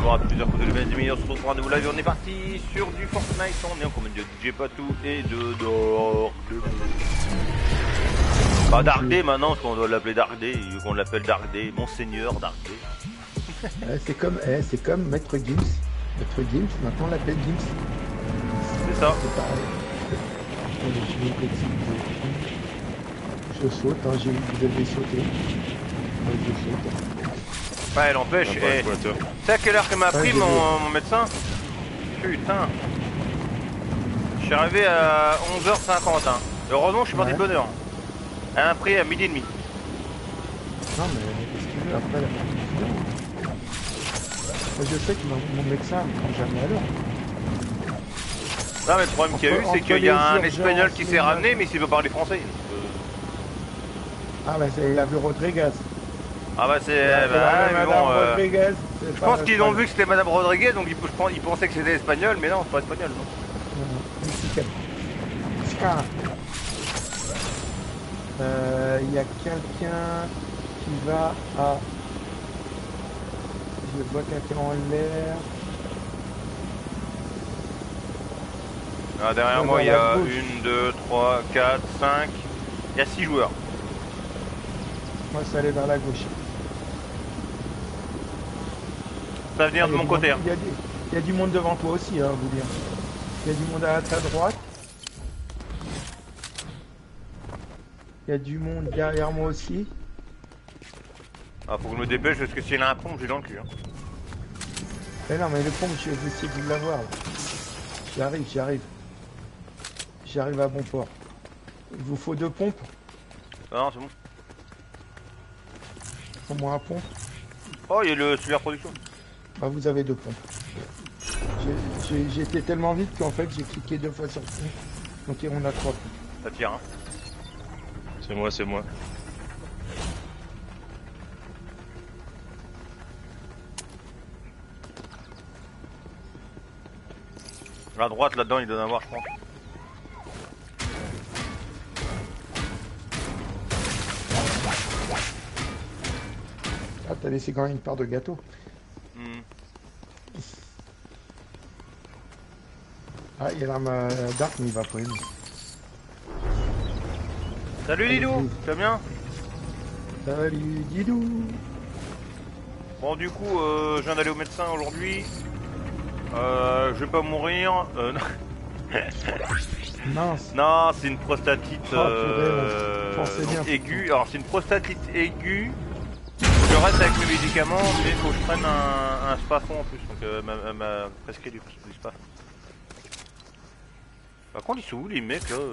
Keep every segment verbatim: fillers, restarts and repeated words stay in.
bonjour à plusieurs côtés de mes amis, on se retrouve pour un nouveau live, on est parti sur du Fortnite, on est en commande de D J Patou et de Dark Day. Pas Dark Day maintenant, parce qu'on doit l'appeler Dark Day, vu qu'on l'appelle Dark Day, Monseigneur Dark Day. Ouais, c'est comme, eh, c'est comme Maître Gims. Maître Gims, maintenant on l'appelle Gims. C'est ça. C'est pareil. Allez, je vais essayer. Je saute, hein, j'ai vous avez sauté. Ouais, je saute. Ouais, elle empêche. Ah, bah, et... quoi, tu sais à quelle heure que m'a pris Ouais, mon... mon médecin? Putain. Je suis arrivé à onze heures cinquante. Hein. Heureusement, je suis parti Ouais. de bonne heure. Elle m'a pris à midi et demi. Non, mais qu'est-ce que tu veux après la Moi, je sais que mon, mon médecin ne prend jamais à l'heure. Non, mais le problème qu'il y a eu, Entre- c'est entre qu'il y a les un urgences, espagnol qui s'est les- ramené, mais il veut parler français. Ah, bah, c'est la vu Rodriguez. Ah bah c'est... Ouais, bah, ouais, mais Madame bon, euh, Rodriguez. je pense qu'ils ont vu que c'était Madame Rodriguez, donc ils, je pense, ils pensaient que c'était espagnol, mais non, c'est pas espagnol. Non. Mexicaine. Mexicain. Euh, Il y a quelqu'un qui va à... Je vois quelqu'un en l'air. Ah, derrière Ouais, moi, vers il y la a gauche. une, deux, trois, quatre, cinq... Il y a six joueurs. Moi, ça allait vers la gauche. Ça va venir Ah, de il y a mon du côté. monde- Hein. Il y, a du- il y a du monde devant toi aussi, hein, vous dire. Il y a du monde à ta droite. Il y a du monde derrière moi aussi. Ah, faut que je me dépêche parce que s'il y a un pompe, j'ai dans le cul. Hein. Mais non, mais le pompe, je vais essayer de l'avoir. là. J'arrive, j'arrive. J'arrive à bon port. Il vous faut deux pompes. Ah non, c'est bon. Pour moi, un pompe. Oh, il y a le super production. Bah, vous avez deux pompes. J'ai- j'ai- J'ai été tellement vite qu'en fait, j'ai cliqué deux fois sur le pompe. Donc, on a trois pompes. Ça tire, hein. C'est moi, c'est moi. À droite, là-dedans, il doit en avoir, je pense. Ah, t'as laissé quand même une part de gâteau. Hmm. Ah, il y a l'arme euh, Dark, mais il va pas aimer. Salut Lilou, tu vas bien? Salut, Didou. Bon, du coup, euh, je viens d'aller au médecin aujourd'hui. Euh, je vais pas mourir. Euh, Mince. non, c'est une prostatite Oh, purée, euh, moi, je pensais donc bien. aiguë. Alors, c'est une prostatite aiguë. Je reste avec mes médicaments, mais il faut que je prenne un, un spafon en plus. Donc, euh, ma, ma prescrit du, du spaf. Par contre, ils sont où les mecs là euh...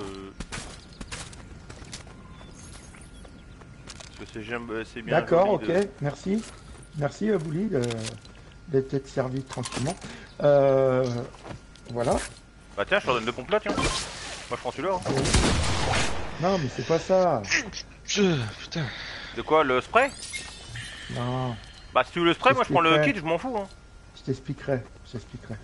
Parce que c'est jamais- c'est bien. D'accord, joli ok, de- merci. Merci, euh, Bouli, de- d'être d'être servi tranquillement. Euh, voilà. Bah, tiens, je te redonne deux pompes là, tiens. Moi, je prends celui-là. Hein. Non, mais c'est pas ça. Je... Putain. De quoi, le spray? Non, Bah, si tu veux le spray, moi je prends le Expliquerai. kit, je m'en fous. Hein. je t'expliquerai. Je t'expliquerai.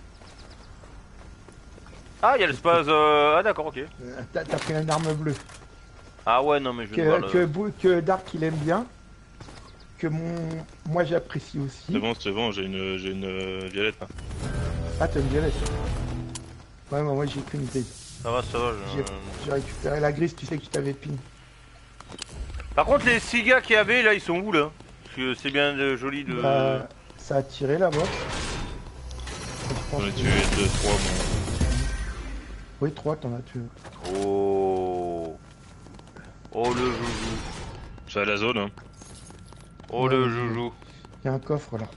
Ah, il y a le spaz. Euh... Ah, d'accord, ok. Euh, T'as t'as pris une arme bleue. Ah, ouais, non, mais je vais voir Que, le- que, Bou- que Dark, il aime bien. Que mon... moi, j'apprécie aussi. C'est bon, c'est bon, j'ai une, j'ai une euh, violette là. Ah, t'as une violette. Ouais, moi, moi j'ai qu'une grise. Ça va, ça va. Je... J'ai j'ai récupéré la grise, tu sais que je t'avais ping. Par contre, les six gars qu'il y avait là, ils sont où là? Parce que c'est bien de, joli de. Bah, ça a tiré là-bas. Je pense J'en ai que- tué deux, trois, bon. Oui, trois, t'en as tué. Oh. Oh le joujou. Je suis à la zone, hein. Oh le joujou. Il y a un coffre là.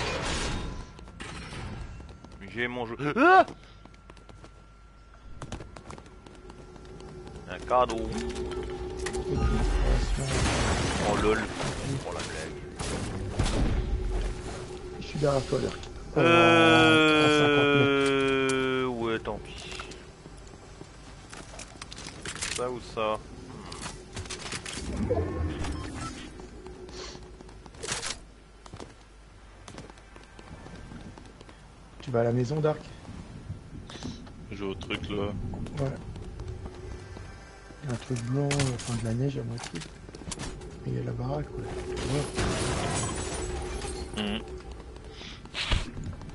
J'ai mon jeu. Ah, un cadeau. Oh lol. Oh la blague. Je suis derrière toi, Dark. Euh... à cinquante mètres. Euh... Ouais, tant pis. Ça ou ça? Tu vas à la maison, Dark? Je joue au truc là. Ouais. Il y a un truc blanc, euh, enfin de la neige à moitié. Et il y a la baraque, ouais. Ouais. Mhm.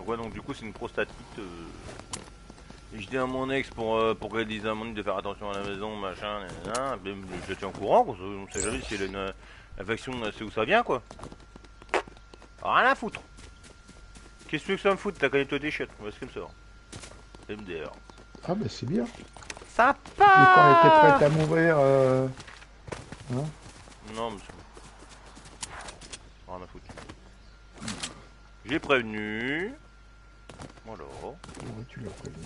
pourquoi donc du coup c'est une prostatite. Euh... Et je dis à mon ex pour, euh, pour qu'elle dise à mon ex de faire attention à la maison, machin, nan, nan, je le tiens au courant, parce on sait jamais si elle a une euh, infection, c'est où ça vient quoi. Rien à foutre. Qu'est-ce que tu veux que ça me foute? T'as qu'à nettoyer tes chiottes, on va se comme ça. M D R. Ah bah c'est bien. Ça Mais quand elle était part. prête à mourir, euh... hein? Non monsieur. Rien à foutre. J'ai prévenu. Voilà. Ouais, tu l'as prévenu.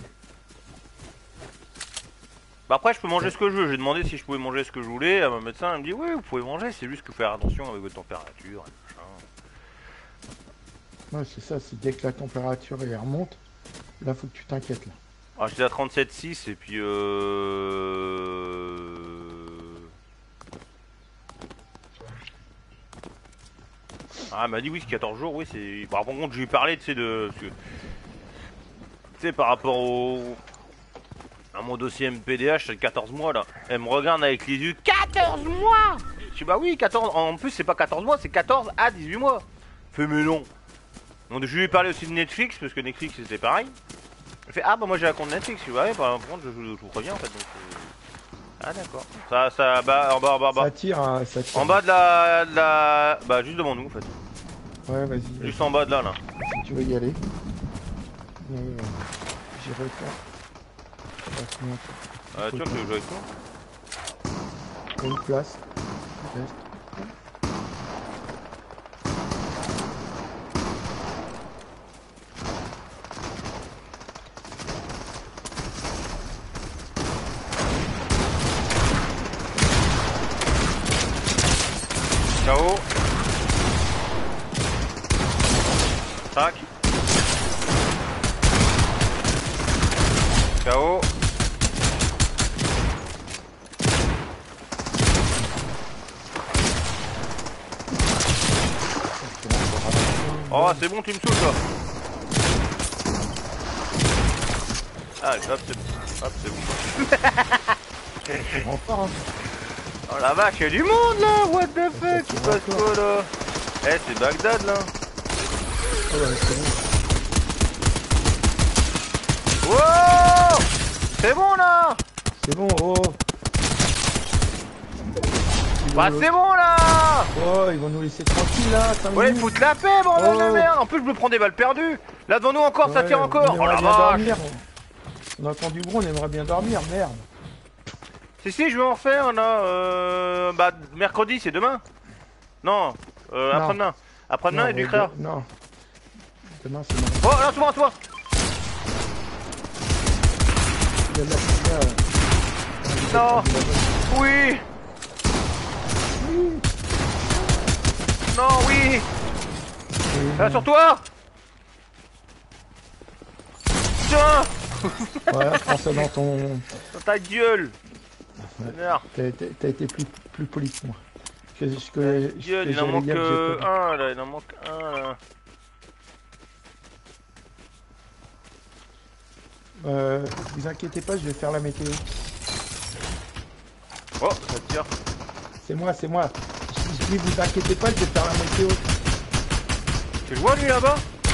Bah après je peux manger ce que je veux, j'ai demandé si je pouvais manger ce que je voulais à mon médecin, il me dit oui vous pouvez manger, c'est juste que faire attention avec votre température et machin. Ouais, c'est ça, c'est dès que la température elle remonte, là faut que tu t'inquiètes là. Ah j'étais à trente-sept virgule six et puis euh... Ah elle m'a dit oui c'est quatorze jours, oui c'est... Bah, par contre je lui ai parlé tu sais de... Tu sais par rapport au... à mon dossier M P D H c'est quatorze mois là. Elle me regarde avec les yeux, quatorze mois. Je dis bah oui quatorze, en plus c'est pas quatorze mois, c'est quatorze à dix-huit mois. Fait mais non. Donc je lui ai parlé aussi de Netflix, parce que Netflix c'était pareil. Elle fait ah bah moi j'ai un compte Netflix, je dis ouais par contre je, je, je vous préviens en fait donc... Euh... Ah d'accord. Ça, ça, bah en bas, en bas, en bas. Ça tire, hein, ça tire. En bas de la, de la... Bah juste devant nous en fait. Ouais vas-y. Juste vas-y. en bas de là là. Si tu veux y aller. Euh, J'irai pas. Euh, tu vois que tu veux jouer avec toi? Il y a une place. Reste. K O. Tac. K O. Oh c'est bon tu me saoules toi. Ah hop c'est bon. Hop c'est bon. Encore hein. Oh la vache, y'a du monde là. What the fuck, il passe quoi là? Eh c'est Bagdad là. Oh, ouais, c'est bon. Wow. C'est bon là. C'est bon, oh. Bah c'est bon là. Oh, ils vont nous laisser tranquille là. Ouais, foutre la paix, bordel Oh. de merde. En plus je me prends des balles perdues. Là devant nous encore, ça Ouais, tire encore. on Oh la aimerait bien vache. dormir. On a entendu gros, on aimerait bien dormir, merde. Si si, je vais en refaire là. Euh... Bah mercredi, c'est demain. Non, euh, Non. après-demain. Après-demain Non, et du ouais, créa. de- Non. Demain c'est mort. Oh là, toi, toi. Il y a de la poussière, euh. Non. Oui. Non, oui. Oui, Là sur toi. Tiens. ouais, prends ça dans ton... Dans ta gueule. Merde. T'as été, t'as été plus, plus poli que moi. Je, je, je, je, Gueule, je- il en j'allais manque dire que j'ai euh, pas un là, il en manque un là. vu. Euh, vous inquiétez pas, je vais faire la météo. Oh, ça tire. C'est moi, c'est moi. Je, je dis, vous inquiétez pas, je vais faire la météo. Tu le vois lui là-bas?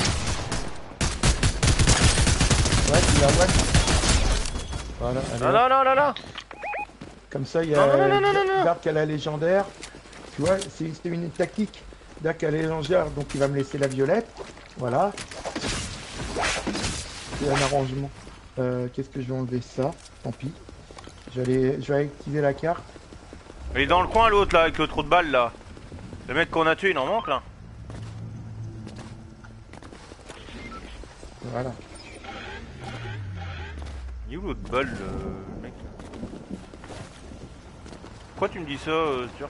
Ouais, tu la vois. Voilà, allez, Ah non, non, là, là. comme ça, il y Non, a... non, non, non, non, non. Regarde qu'elle a légendaire. Tu vois, c'est c'est une tactique. Regarde qu'elle a légendaire, donc il va me laisser la violette. Voilà. C'est un arrangement. Euh, Qu'est-ce que je vais enlever ça? Tant pis. Je vais, aller, je vais activer la carte. Il est dans le coin l'autre là, avec le trou de balle là. Le mec qu'on a tué, il en manque là. Voilà. Il est où l'autre balle, le mec? Pourquoi tu me dis ça, euh, Turc?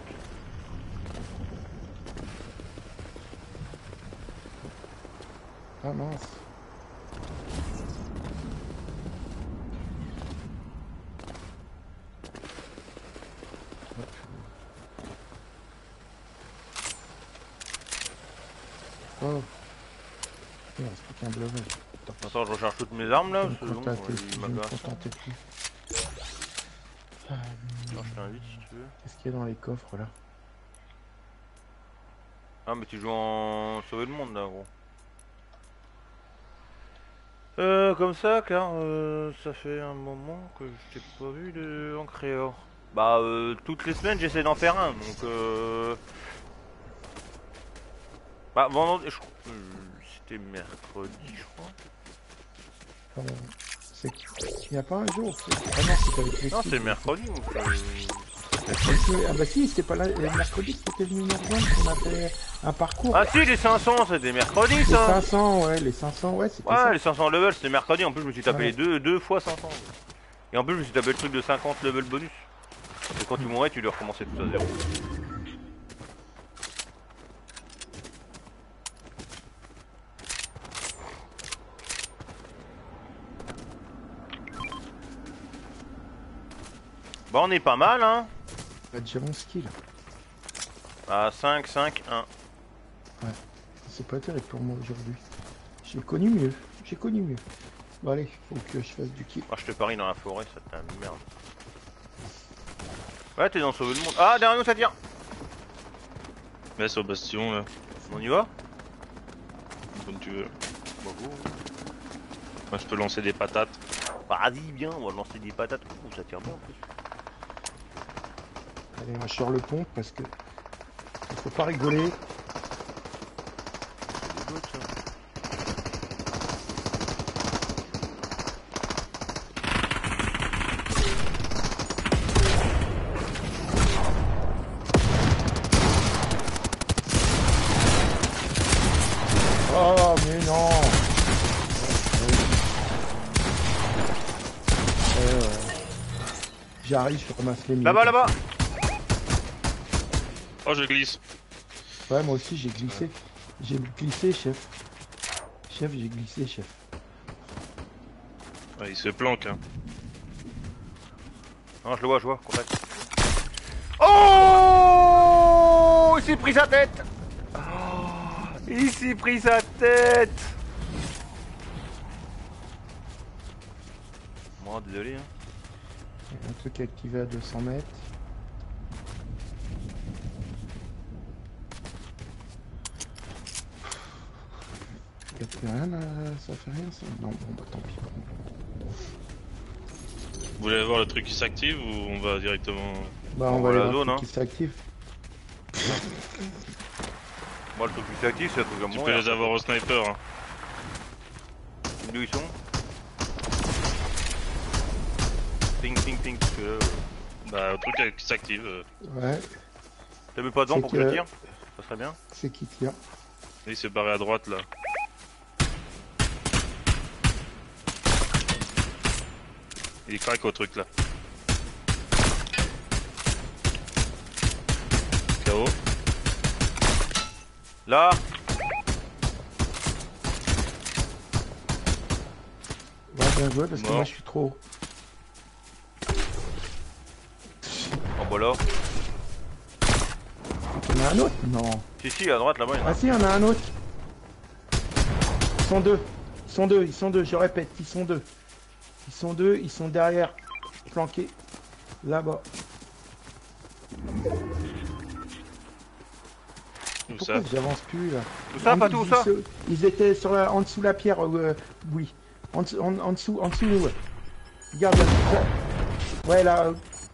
Ah mince. Oh. Il reste plus qu'un bleuvet. Attends, je recherche toutes mes armes là, Je parce ne que bon, contentais il plus, m'a je ne gassé. contentais plus. Euh, Attends, je t'invite si tu veux. Qu'est-ce qu'il y a dans les coffres là? Ah, mais tu joues en sauver le monde là, gros. Euh, comme ça, car euh, ça fait un moment que je t'ai pas vu de en créor. Bah, euh, toutes les semaines j'essaie d'en faire un, donc euh... Bah, vendredi, je... euh, c'était mercredi, je crois. Euh, c'est- Il n'y a pas un jour. c'est- Ah non, c'est avec les Non, filles. c'est mercredi, donc... euh, Ah bah si, c'était pas là, le mercredi que t'étais venu nous rejoindre, qu'on a fait un parcours. Ah si, les cinq cents, c'était mercredi, Les ça. cinq cents, ouais, les cinq cents, ouais, c'était Ouais, ça. les cinq cents levels, c'était mercredi. En plus, je me suis tapé Ouais. les deux, deux fois cinq cents. Et en plus, je me suis tapé le truc de cinquante level bonus. Et quand tu mourais, tu dois recommencer tout à zéro. Bah, on est pas mal, hein. On a déjà onze kills. À cinq, cinq, un. C'est pas terrible pour moi aujourd'hui. J'ai connu mieux, j'ai connu mieux. Bon allez, faut que je fasse du kill. Ah, je te parie dans la forêt, ça t'a merde. Ouais, t'es dans sauver le monde. Ah, derrière nous, ça tire. Laisse au bastion là, On y va. comme tu veux. Bah, go. Moi je peux lancer des patates. Vas-y, bien, on va lancer des patates. Ouh, ça tire bien en plus. Allez, on va sur le pont parce que faut pas rigoler. C'est des bots, ça. Oh mais non. Ouais, ouais. J'arrive, je ramasse les miens. Là-bas, là-bas. Oh, je glisse. Ouais, moi aussi j'ai glissé. J'ai glissé, chef. Chef, j'ai glissé, chef. Ouais, il se planque. Hein. Non, je le vois, je vois, contact. Oh, il s'est pris sa tête. Oh, il s'est pris sa tête. Bon, désolé. Hein. Il y a un truc activé à deux cents mètres. Ça fait rien, là, ça fait rien ça. Non, bon bah tant pis. Vous voulez voir le truc qui s'active ou on va directement... Bah On on, voit va la aller voir zone, ce qui s'active. Moi, le truc qui s'active, c'est un truc comme Tu moi. peux les avoir au sniper. Hein. D'où ils sont? Ping, ping, ping. Parce que, euh, Bah, le truc qui s'active. euh, Ouais, t'as mis pas de vent C'est pour que je que- tire? Ça serait bien. c'est qui tire. Il s'est barré à droite là. Il craque au truc là. K O. Là. Ouais, bien joué parce que Mort. moi je suis trop haut. Oh, bah là. Il y en a un autre? Non. Si, si, à droite, là-bas, il y en a. Ah si, il y en a un autre. Ils sont deux. Ils sont deux, ils sont deux, je répète, ils sont deux. Ils sont deux, ils sont derrière, flanqués. Là-bas. Où Pourquoi ça? j'avance plus là? Où ça, Ils- pas tout ils, ça? se- ils étaient sur la, en dessous de la pierre, euh, oui. En, dessous- en, en dessous, en dessous, ouais. Regarde là. ça. Ouais là. euh.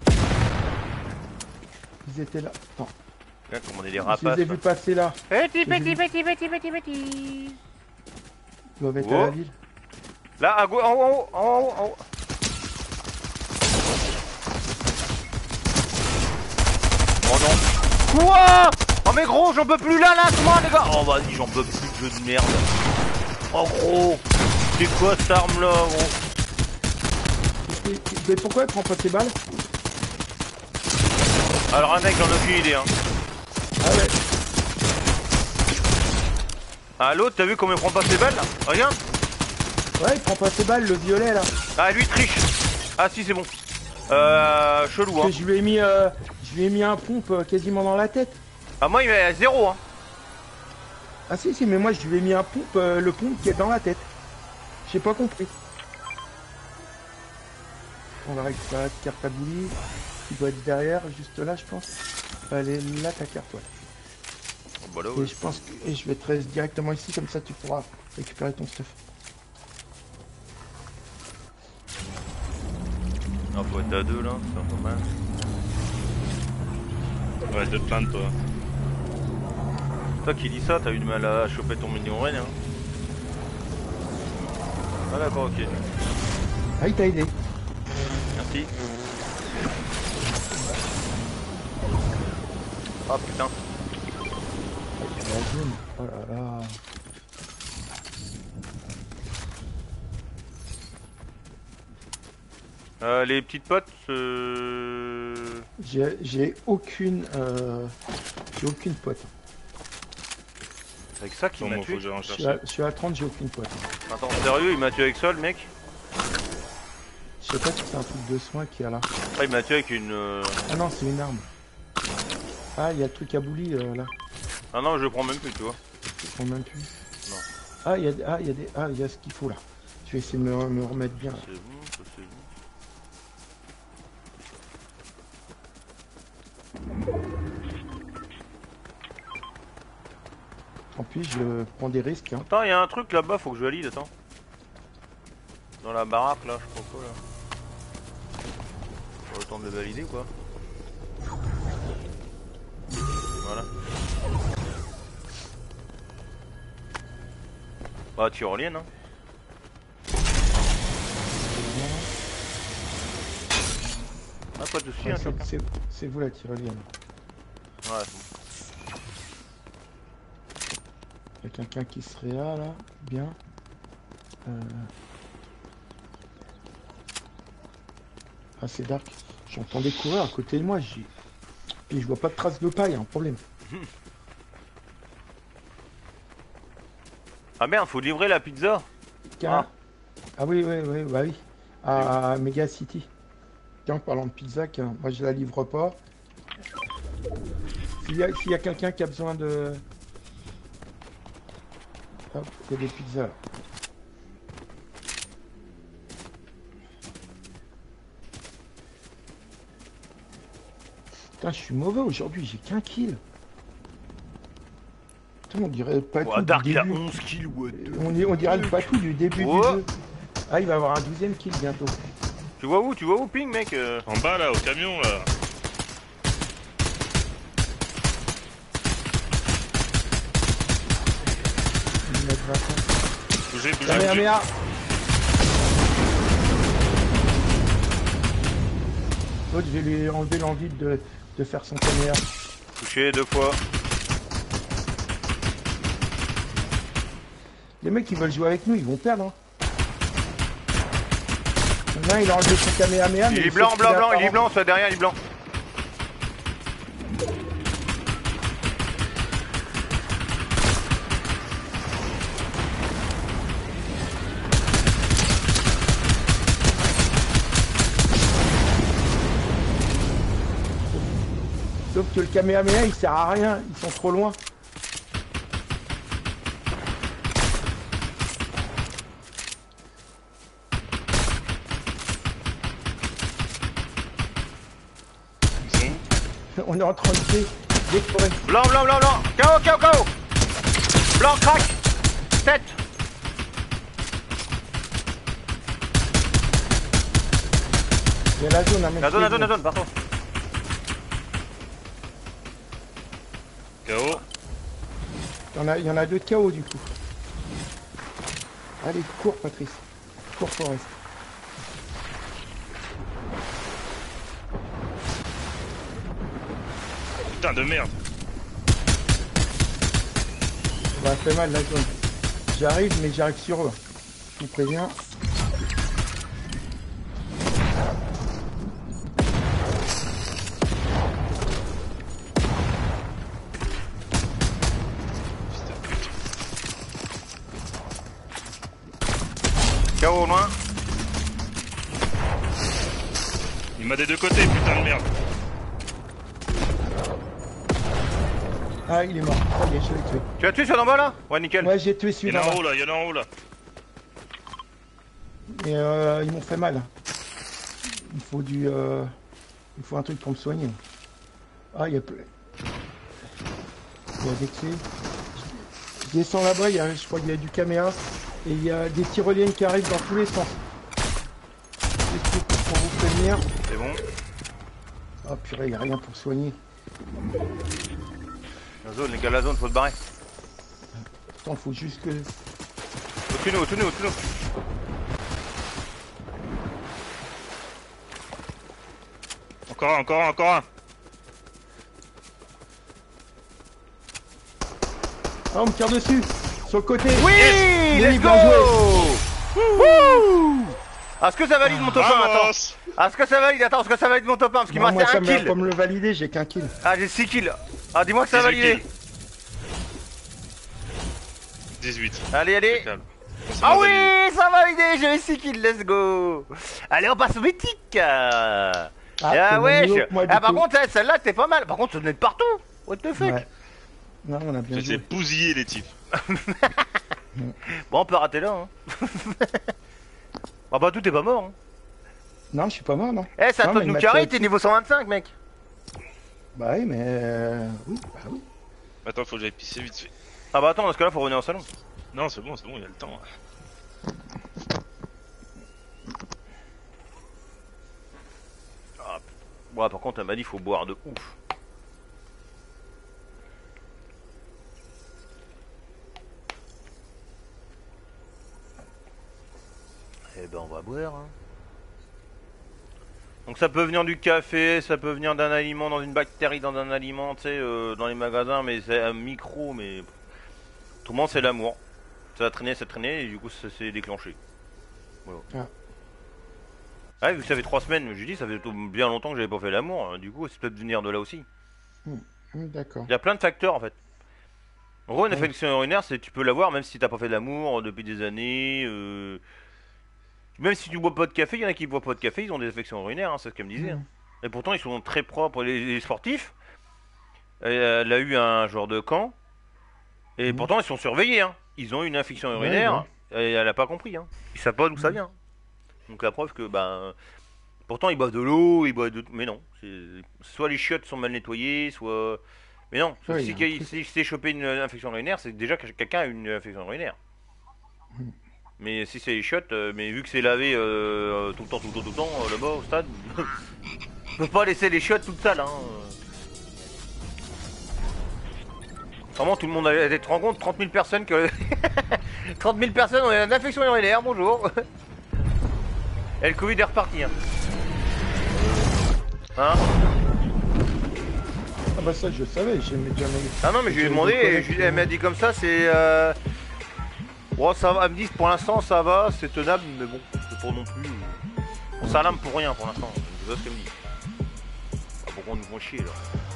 Ils étaient là. Attends. Regarde comment on est des Je rapaces. les ai là. vus passer là. Petit, J'ai petit, vu. petit, petit, petit, petit. Ils doivent être Oh. à la ville. Là, à gauche, en haut, en haut, en haut, en haut. Oh non. Quoi? Oh mais gros, j'en peux plus là, là, comment les gars? Oh vas-y, j'en peux plus, jeu de merde. Oh gros, c'est quoi cette arme là, gros? Mais, mais pourquoi elle prend pas ses balles? Alors un mec, j'en ai aucune idée, hein. Ah ouais. Ah l'autre, t'as vu comment il prend pas ses balles là? Regarde. Ouais, il prend pas ses balles, le violet là. Ah lui triche. Ah si, c'est bon. Euh, chelou, hein. Que je lui ai mis, euh, je lui ai mis un pompe euh, quasiment dans la tête. Ah moi, il est à zéro, hein. Ah si si, mais moi je lui ai mis un pompe, euh, le pompe qui est dans la tête. J'ai pas compris. On va récupérer la carte à boulie. Il doit être derrière, juste là, je pense. Elle est là ta carte, ouais. Bah là, Et ouais. je pense que et je vais te rester directement ici, comme ça tu pourras récupérer ton stuff. Ah, faut être à deux là, c'est pas mal. Ouais, deux plaintes toi. Toi qui dis ça, t'as eu du mal à choper ton mignon reine, hein. Ah d'accord, ok. Ah, il t'a aidé. Merci. Ah putain. La zone. Oh là là. Euh, les petites potes, euh... J'ai j'ai aucune... Euh... J'ai aucune pote. avec ça qui Bon, m'a moi, faut tué. que j'aille en Je suis, chercher. à, je suis à trente, j'ai aucune pote. Attends, sérieux, il m'a tué avec ça le mec? Je sais pas si c'est un truc de soin qu'il y a là. Ah, il m'a tué avec une... euh, Ah non, c'est une arme. Ah, il y a le truc à bouli euh, là. Ah non, je le prends même plus, tu vois. Je prends même plus. Non. Ah, il y a, ah, il y a des... Ah, il y a ce qu'il faut là. Je vais essayer de me, me remettre bien. C'est bon, ça c'est bon. En plus, je prends des risques. Hein. Attends, il y a un truc là-bas, faut que je valide, attends. Dans la baraque là, je sais pas quoi là. Faut le temps de le valider quoi. Voilà. Bah, tyrolienne hein. Ah, pas de soucis, Ouais, hein, c'est- quelqu'un. c'est c'est vous la tyrolienne. Ouais, Il y a quelqu'un qui serait là, là. Bien. Euh... Ah, c'est dark. J'entendais courir à côté de moi. J'ai... Et je vois pas de traces de pas, il y a un problème. ah merde, faut livrer la pizza. Tiens. Ah. Ah oui, oui, oui, bah oui. À Mega City. Tiens, en parlant de pizza, tiens, moi je la livre pas. S'il y a, s'il y a quelqu'un qui a besoin de... Hop, il y a des pizzas là. Putain, je suis mauvais aujourd'hui, j'ai qu'un kill. Putain, on dirait pas Oh, tout Dark du il a début. onze kills, what the- On, est- on dirait le patou du début Oh. du jeu. Ah, il va avoir un douzième kill bientôt. Tu vois où? Tu vois où, ping, mec? euh En bas là, au camion là. Il met vingt ans. Bougez, bougez, Caméa, bougez. méa. L'autre, je vais lui enlever l'envie de, de faire son caméa. Touché deux fois. Les mecs qui veulent jouer avec nous, ils vont perdre. Hein. L'un, il a enlevé son kamehameha. Il est blanc, blanc, blanc, il est blanc, ça derrière, il est blanc. Sauf que le kamehameha, il sert à rien. Ils sont trop loin. On est en train de dé- décorer. Blanc, blanc, blanc, blanc. K O, K O, K O. Blanc, crack. Tête. Il y a la zone à mettre. La zone, la zone, la zone, partout. K O. Il y en a, il y en a deux de K O du coup. Allez, cours Patrice. Cours Forest. Putain de merde. Ça fait mal la zone. J'arrive, mais j'arrive sur eux. Je vous préviens. K O au loin. Il m'a des deux côtés, putain de merde. Ah, il est mort. Ça y est, je l'ai tué. Tu as tué celui d'en bas là? Ouais, nickel. Ouais, j'ai tué Il y celui-là. en a en haut là, il y en a en haut là. Mais euh, ils m'ont fait mal. Il faut du... Euh... Il faut un truc pour me soigner. Ah, il y a... ple- Il y a des clés. Je descends là-bas, il y a... je crois qu'il y a du caméa. Et il y a des tyroliennes qui arrivent dans tous les sens. Qu'est-ce que c'est pour vous? tenir. C'est bon. Oh purée, y a rien pour soigner. La zone, les gars, la zone, faut se barrer. Attends, faut juste que... Au-dessus de nous, au-dessus de nous, au-dessus de nous. Encore un, encore un, encore un. Ah, on me tire dessus. Sur le côté. Oui, Yes. let's Oui, go. bien joué. Wouh. Est-ce que ça valide mon top un? Attends. Vamos. Est-ce que ça valide? Attends, est-ce que ça valide mon top un? Parce qu'il me Non, moi, restait ça un me kill. pour me le valider, j'ai qu'un kill. Ah, j'ai six kills. Ah, dis-moi que ça a dix-huit validé. kills. dix-huit. Allez, allez. Impeccable. Bon, ça Ah m'a oui, validé. ça a validé. J'ai eu six kills, let's go. Allez, on passe au mythique. Ah, Ah, c'est mon wesh. niveau que moi, du Ah, par coup. contre, eh, celle-là, t'es pas mal. Par contre, ça venait de partout. What the fuck? Ouais. Non, on a bien Je les ai joué. bousillés les types. Bon, on peut rater là. Hein. Ah bah, tout est pas mort. Hein. Non, je suis pas mort, non. Eh, c'est à Non, toi mais de nous il m'a carrer, fait- t'es niveau cent vingt-cinq, mec. Bah oui, mais... euh, Oui, bah oui. Attends, faut que j'aille pisser vite fait. Ah bah, attends, dans ce cas-là, faut revenir au salon. Non, c'est bon, c'est bon, il y a le temps. Ah, ouais, par contre, elle m'a dit faut boire de ouf. Eh ben, on va boire. Hein. Donc ça peut venir du café, ça peut venir d'un aliment, dans une bactérie, dans un aliment, tu sais, euh, dans les magasins, mais c'est un micro, mais... Tout le monde, c'est l'amour. Ça a traîné, ça a traîné, et du coup, ça s'est déclenché. Voilà. Ah. Ah, vu que ça fait trois semaines, je dis, ça fait bien longtemps que j'avais pas fait l'amour, du coup, c'est peut-être venir de là aussi. Hum, D'accord. Il y a plein de facteurs, en fait. En gros, une Ouais. infection urinaire, c'est tu peux l'avoir même si t'as pas fait l'amour depuis des années. Euh... Même si tu bois pas de café, il y en a qui boivent pas de café, ils ont des infections urinaires, hein, c'est ce qu'elle me disait. Hum. Hein. Et pourtant, ils sont très propres, les, les sportifs. Et elle a eu un joueur de camp. Et Mhm. pourtant, ils sont surveillés. Hein. Ils ont eu une infection Ouais, urinaire. Et elle a pas compris. Hein. Ils savent pas d'où ça vient. Donc la preuve que, ben. Pourtant, ils boivent de l'eau, ils boivent de. Mais non. c'est- Soit les chiottes sont mal nettoyées, soit. Mais non. Ouais, si il y a un il truc. s'est s'est chopé une infection urinaire, c'est déjà que quelqu'un a une infection urinaire. Mhm. Mais si c'est les chiottes, euh, mais vu que c'est lavé euh, tout le temps, tout le temps, tout le temps, euh, là-bas au stade, on peut pas laisser les chiottes toutes sales. Hein. Vraiment, tout le monde a. Tu te rends compte, trente mille personnes que. trente mille personnes ont une infection urinaire, bonjour. Et le Covid est reparti. Hein, hein. Ah bah ça, je savais, j'ai jamais... Ah non, mais je lui ai j'ai demandé, des et collègues je lui- qui elle m'a ont- dit comme ça, c'est. Euh... Bon, ça va, elle me dit pour l'instant ça va, c'est tenable, mais bon, c'est pas non plus. On s'alarme pour rien pour l'instant, je vois ce qu'elle me dit. Ah, pourquoi on nous font chier là?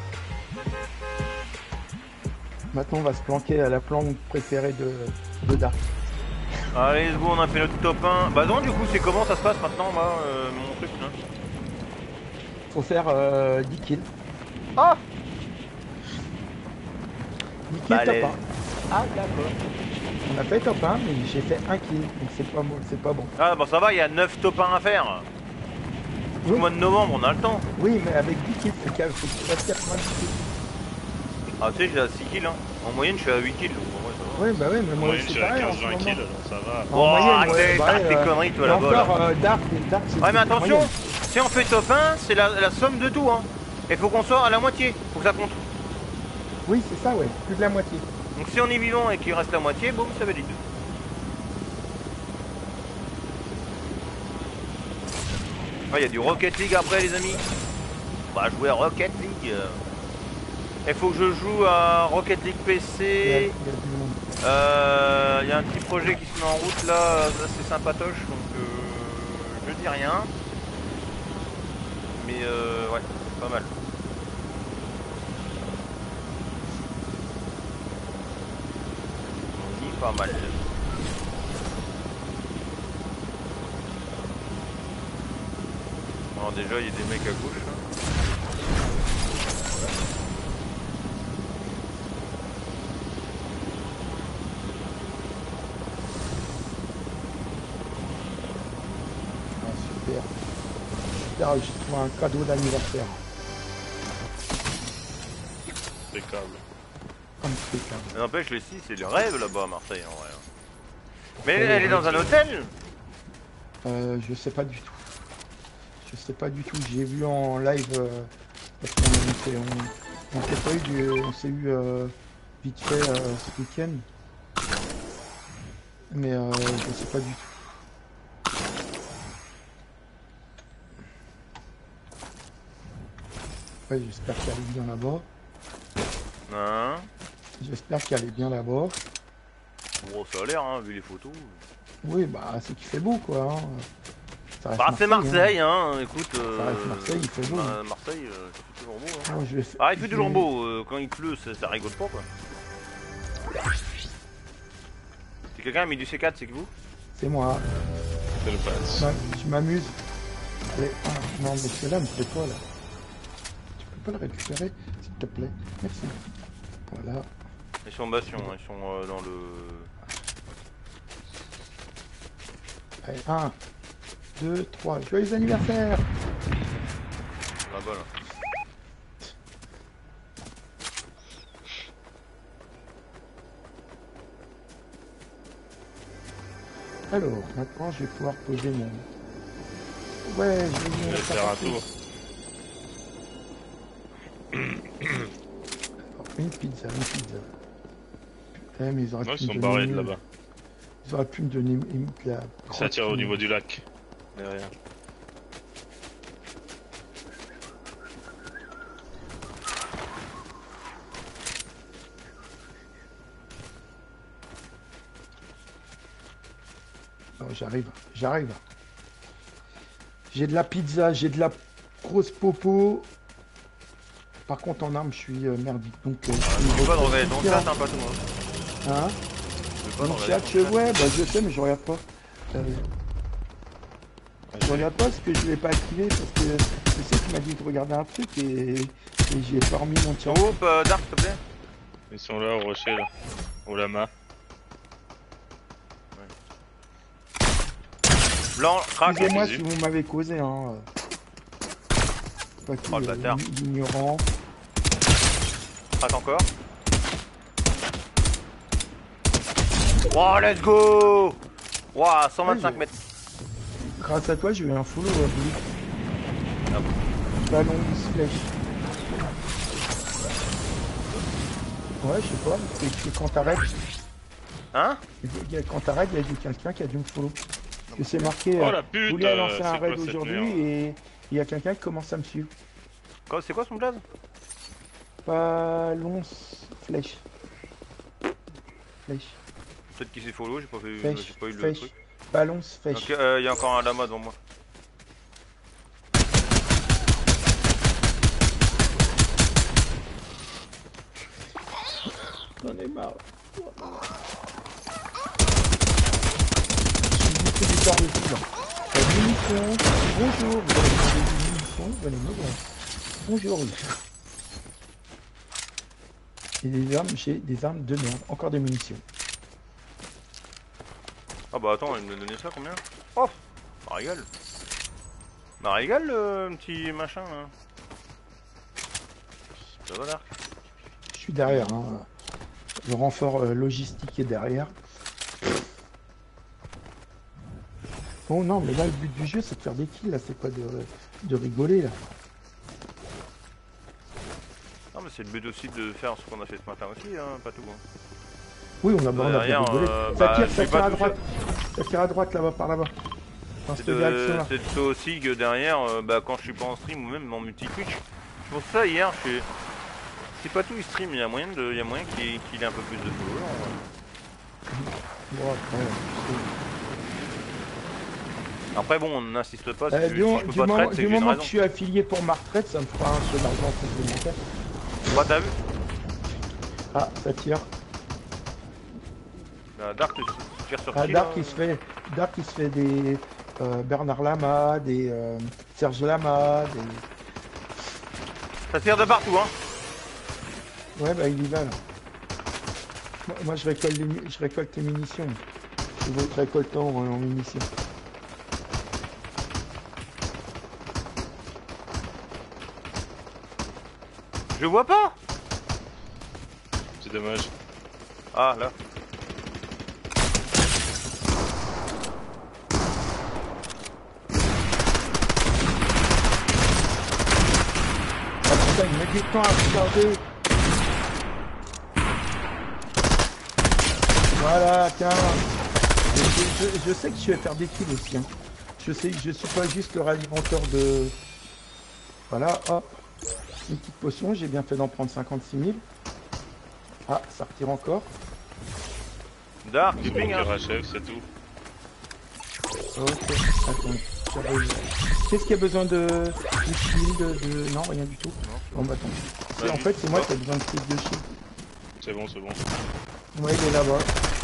Maintenant, on va se planquer à la planque préférée de, de Dark. Allez, let's go, on a fait notre top un. Bah non, du coup, c'est comment ça se passe maintenant, moi, euh, mon truc là? Faut faire euh, dix kills. Ah dix kills Bah, top les- un. Ah, d'accord. On a fait top un, mais j'ai fait un kill, donc c'est pas bon. C'est pas bon. Ah, bah ça va, il y a neuf top un à faire. Au Oui, mois de novembre, on a le temps. oui, mais avec dix kills, faut qu'il faut que tu fasses quatre-vingt-dix kills. Ah, tu sais, j'ai à six kills, hein. En moyenne, je suis à huit kills, donc en vrai, ça va. Oui, bah oui, mais moi Moi, je c'est suis à pareil en quinze ce vingt moment. kills, alors ça va. En Oh, moyenne, arrête, ouais, bah, t'arrêtes tes euh, conneries, toi, et là-bas, là. encore, euh, Dark, Dark, c'est Ouais, mais c'est attention, moyenne. si on fait top un, c'est la, la somme de tout, hein. Et faut qu'on soit à la moitié, faut que ça compte. Oui, c'est ça, ouais, plus de la moitié. Donc si on est vivant et qu'il reste la moitié, boum, ça valide. Ah, il y a du Rocket League après, les amis. On va jouer à Rocket League. Il faut que je joue à Rocket League P Il y a, C. il y a du monde. Euh, Il y a un petit projet qui se met en route là, c'est sympatoche, donc euh, je dis rien. Mais euh, ouais, c'est pas mal. On dit pas mal. Alors déjà il y a des mecs à gauche. Là. Ah, super. Super, j'ai trouvé un cadeau d'anniversaire. Impeccable. Impeccable. Mais n'empêche, les six, c'est le rêve là-bas à Marseille en vrai. Mais Ouais, elle est ouais, dans un hôtel. Euh, je sais pas du tout. Je sais pas du tout, j'ai vu en live, euh, parce qu'on s'est on, on s'est pas eu du, on s'est eu euh, vite fait euh, ce week-end. Mais euh, je sais pas du tout. Ouais, j'espère qu'elle est bien là-bas. Hein? J'espère qu'elle est bien là-bas. Bon, ça a l'air, hein, vu les photos. Oui, bah c'est qu'il fait beau quoi. Hein. Ça reste Bah, c'est Marseille, hein. hein, écoute. Ça Euh, reste Marseille, il fait beau. bah, Marseille, euh, ça fait toujours beau. Hein. Ah, je vais fa- Ah, il fait je toujours vais- beau, euh, quand il pleut, ça, ça rigole pas quoi. Si quelqu'un a mis du C quatre, c'est que vous? C'est moi. C'est le pass. Je m'am- Je m'amuse. Allez, ah, non mais celui-là me plaît pas là. Tu peux pas le récupérer, s'il te plaît. Merci. Voilà. Ils sont bastion, hein, ils sont euh, dans le... Allez, un, deux, trois. Joyeux anniversaire! Là-bas là. Alors, maintenant je vais pouvoir poser mon. Ouais, je vais Je venir vais faire un tour. Une pizza, une pizza. Putain, mais ils auraient Non, pu ils me sont donner barrés de une- là-bas. Ils auraient pu me donner une, une la Ça tire au crotte- niveau du lac. Derrière. Non, j'arrive, j'arrive. J'ai de la pizza, j'ai de la grosse popo. Par contre, en arme, je suis euh, merdique. Donc, euh, Je veux pas de regarder ton chat, hein, pas tout. Hein. Hein? Je veux pas de Mon regarder chat, ton je... chat. ouais, bah je sais, mais je regarde pas. Euh, je regarde pas parce que je l'ai pas activé, parce que je sais qu'il m'a dit de regarder un truc et, et j'ai pas remis mon chat. Oups, euh, Dark, s'il te plaît. Ils sont là au rocher là. Au lama. Blanc, crack. Excusez-moi vas-y. si vous m'avez causé, hein. Pas Oh, le euh, bâtard. ignorant. Crack encore. Oh, let's go. Wow, cent vingt-cinq Ouais, je- mètres. Grâce à toi, j'ai eu un follow à bleu. Ah bon. Ballon flèche. Ouais, je sais pas, c'est que quand t'arrêtes, Hein? il y a- quand t'arrêtes, il y a du- quelqu'un qui a dû me follow. Parce que c'est marqué, Oh euh, la pute, Poulet a euh, lancé un c'est quoi raid cette aujourd'hui merde et il y a quelqu'un qui commence à me suivre. Quoi, c'est quoi son blaze? Ballon flèche. Flèche. Peut-être qu'il s'est follow, j'ai pas, fait, Flèche. j'ai pas eu le Flèche. truc. Ballon flèche. Ok, euh, il y a encore un lama devant moi. J'en ai marre. Je suis du corps dessus là. Euh, munitions. Bonjour. Vous allez demander des munitions. Vous allez me voir. Bonjour. oui. Et des armes, j'ai des armes de merde. Encore des munitions. Ah bah attends, il me donnait ça combien? Oh, bah régale. Bah régale le petit machin là. Ça va Dark? Je suis derrière. Hein. Le renfort euh, logistique est derrière. Oh non, mais là, le but du jeu, c'est de faire des kills. Là, c'est pas de, de rigoler là. Non mais c'est le but aussi de faire ce qu'on a fait ce matin aussi, hein, pas tout. Hein. Oui, on a, on a bien Derrière, rigolé. euh, ça bah, tire, je ça vais tire pas à tout droite. Ça tire à droite là-bas, par là-bas. Dans cette C'est de, direction-là. c'est de ça aussi que derrière, euh, bah, quand je suis pas en stream ou même en multi-twitch, je pense ça hier, je fais... C'est pas tout, il stream, il y a moyen, de... il y a moyen qu'il qu'il ait un peu plus de followers. Ouais. Bon, après, Après bon, on n'insiste pas, si, euh, tu- du, si je peux du pas moment, traiter, c'est du que j'ai une moment que raison. je suis affilié pour ma retraite, ça me fera un peu d'argent complémentaire. Bah t'as vu? Ah, ça tire. Bah, Dark, tu tires sur Ah, qui Dark, là il se fait, Dark, il se fait des euh, Bernard Lama, des euh, Serge Lama, des... Ça tire de partout, hein. Ouais, bah il y va là. Moi, moi, je, récolte les, mu- je récolte les munitions. Je vais être récoltant en, en munitions. Je vois pas. C'est dommage. Ah là. du temps à regarder. Voilà, tiens. Je, je, je sais que je vais faire des kills aussi. Hein. Je sais que je suis pas juste le ralimenteur de... Voilà, hop. Une petite potion, j'ai bien fait d'en prendre cinquante-six mille. Ah, ça retire encore. Dark, Il tu ping, manque hein. le rachève, c'est tout. Ok, attends, j'arrive. Qu'est-ce qui a besoin de... de shield, de... Non, rien du tout. Bon bah attends. C'est- En fait, c'est moi qui ai besoin de plus de shield. C'est bon, c'est bon. Ouais, il est là-bas.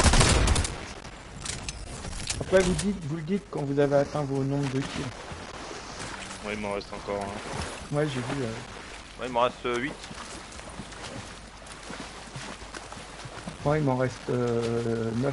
Après, vous dites, vous le dites quand vous avez atteint vos nombres de kills. Ouais, il m'en reste encore un. Ouais, j'ai vu. Euh... Ouais, il me reste huit. Ouais, il m'en reste euh, neuf.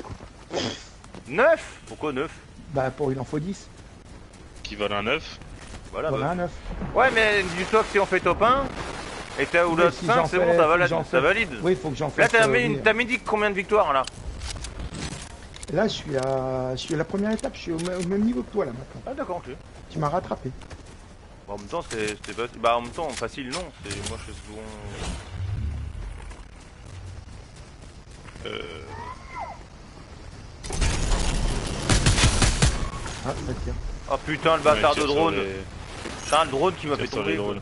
neuf? Pourquoi neuf? Bah, pour il en faut dix. Qui valent un neuf. Voilà, Voilà bah. un neuf. Ouais, mais dis-toi que si on fait top un, et t'as ou Oui, là si cinq, j'en c'est fais- bon, ça, si valide, j'en ça fais- valide. Oui, il faut que j'en fasse. Là, t'as euh, mis, oui. t'as mis dit combien de victoires là? Là, je suis à, je suis à la première étape. Je suis au, m- au même niveau que toi là maintenant. Ah, d'accord, ok. Tu m'as rattrapé. Bon, en même temps, c'est- c'était facile. Bah, en même temps, facile, non. C'est moi, je suis souvent. Euh... Ah, ça tire. Oh putain, le bâtard ouais, de tire sur drone. les- Putain, le drone qui m'a tire fait sur les tomber. drones.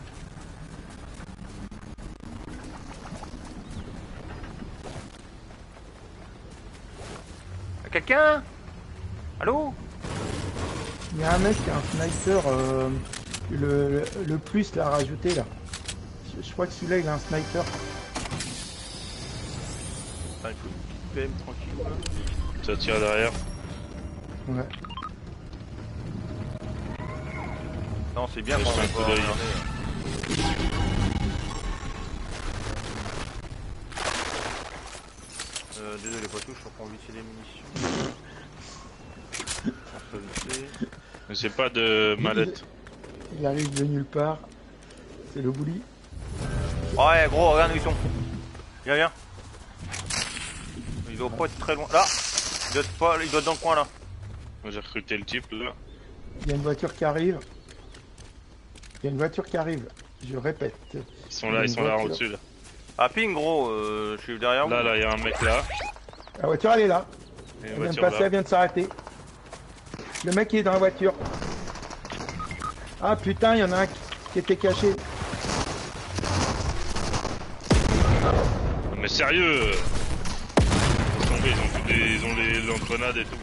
Y'a quelqu'un? Allô? Il y a un mec qui a un sniper. Euh, le, le, le plus l'a rajouté là. Je, je crois que celui-là, il a un sniper. Putain, il faut une petite P M tranquille là. Ça tire derrière. Ouais. Non, c'est bien Ouais, qu'on je fais un va coup pas d'œil. regarder. Euh, désolé, pas tout, je reprends vite des munitions. On se le fait. Mais j'ai pas de mallette. Il, il arrive de nulle part. C'est le bully. Ouais, gros, regarde où ils sont. Viens, viens. Il doit pas être très loin. Là! Il doit être, pas... il doit être dans le coin là. Moi j'ai recruté le type là. Il y a une voiture qui arrive. Il y a une voiture qui arrive. Je répète. Ils sont là, ils sont là en voiture. au-dessus là. Ah, ping, gros, euh, je suis derrière Là, vous. là, il y a un mec là. La voiture, elle est là. Et Elle une vient de voiture passer, là. elle vient de s'arrêter. Le mec il est dans la voiture. Ah putain, il y en a un qui qui était caché. Mais sérieux! Laisse tomber, ils ont tous des, ils ont les lance-grenades et tout.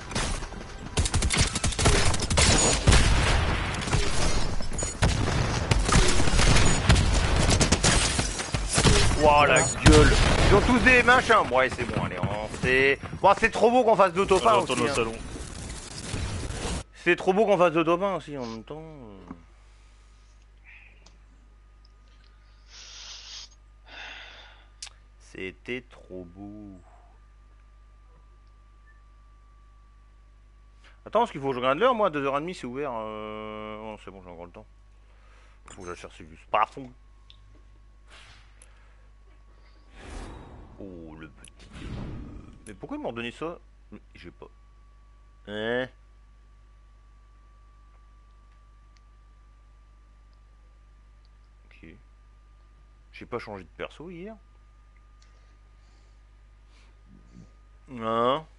Waouh, la gueule. Ils ont tous des machins. Ouais, c'est bon, allez, on c'est. Bon, c'est trop beau qu'on fasse de top un On aussi. retourne au hein. salon. C'est trop beau qu'on fasse de top un aussi en même temps. C'était trop beau. Attends, est-ce qu'il faut que je regarde l'heure, moi? deux heures trente, c'est ouvert. Euh... Oh, c'est bon, j'ai encore le temps. Faut que je la cherche juste pas à fond. Oh, le petit. Mais pourquoi ils m'ont donné ça? J'ai pas. Hein? Ok. J'ai pas changé de perso hier. Hein?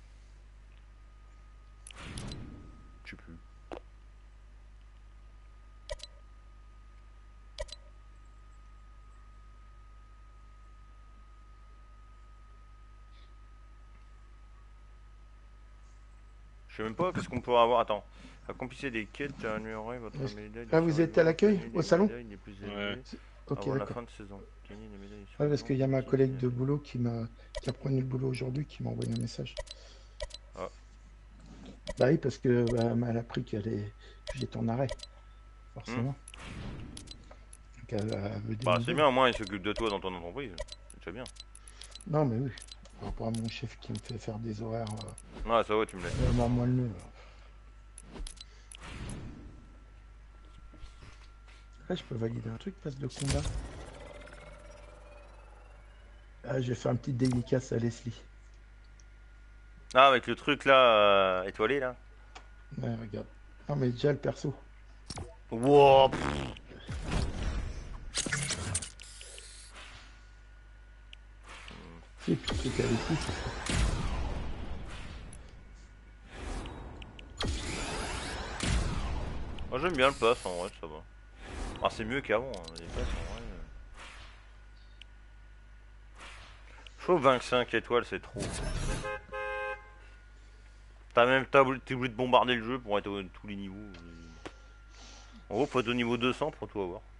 Je sais plus. Je sais même pas qu'est-ce qu'on peut avoir. Attends. Accomplissez des quêtes, améliorer votre Est-ce- médaille. de Ah, vous êtes à l'accueil, gagner au des salon médailles les plus élevées Ouais. Ok, avant la d'accord. fin de saison. Gagner des médailles sur Ouais, le parce nom, qu'il y a ma gagner collègue des- de boulot qui m'a qui a pris le boulot aujourd'hui qui m'a envoyé un message. Ah. Bah oui, parce que bah, elle a appris qu'elle est que j'étais en arrêt. Forcément. Donc, elle, elle veut des Bah, c'est nouvelles. bien, au moins il s'occupe de toi dans ton entreprise. C'est déjà bien. Non, mais oui. Par rapport à mon chef qui me fait faire des horaires euh, Ouais, ça va, tu me l'as dit. vraiment moelleux. Là. Là, je peux valider un truc, passe de combat. Ah, je vais faire une petite dédicace à Leslie. Ah, avec le truc là, euh, étoilé là. Ouais, regarde. Non, mais déjà le perso. Wow, pff. Et puis le truc avec lui, Moi j'aime bien le pass en vrai, ça va. Ah, c'est mieux qu'avant, hein, les passes en vrai. Je trouve vingt-cinq étoiles c'est trop. T'as même t'es obligé de bombarder le jeu pour être à tous les niveaux. En gros, faut être au niveau deux cents pour tout avoir.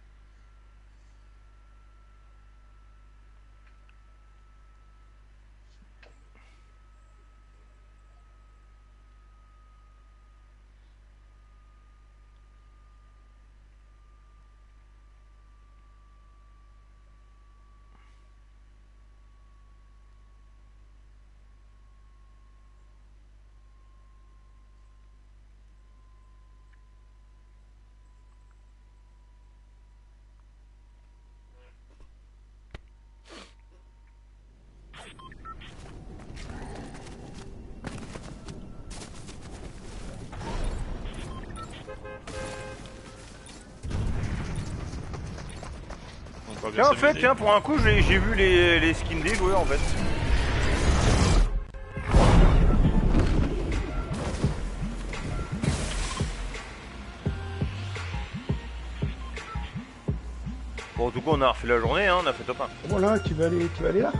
Tiens, en fait, tiens, pour un coup, j'ai vu les, les skins des joueurs en fait. Bon, en tout cas, on a refait la journée, hein, on a fait top un. Voilà, tu vas aller, tu vas aller là?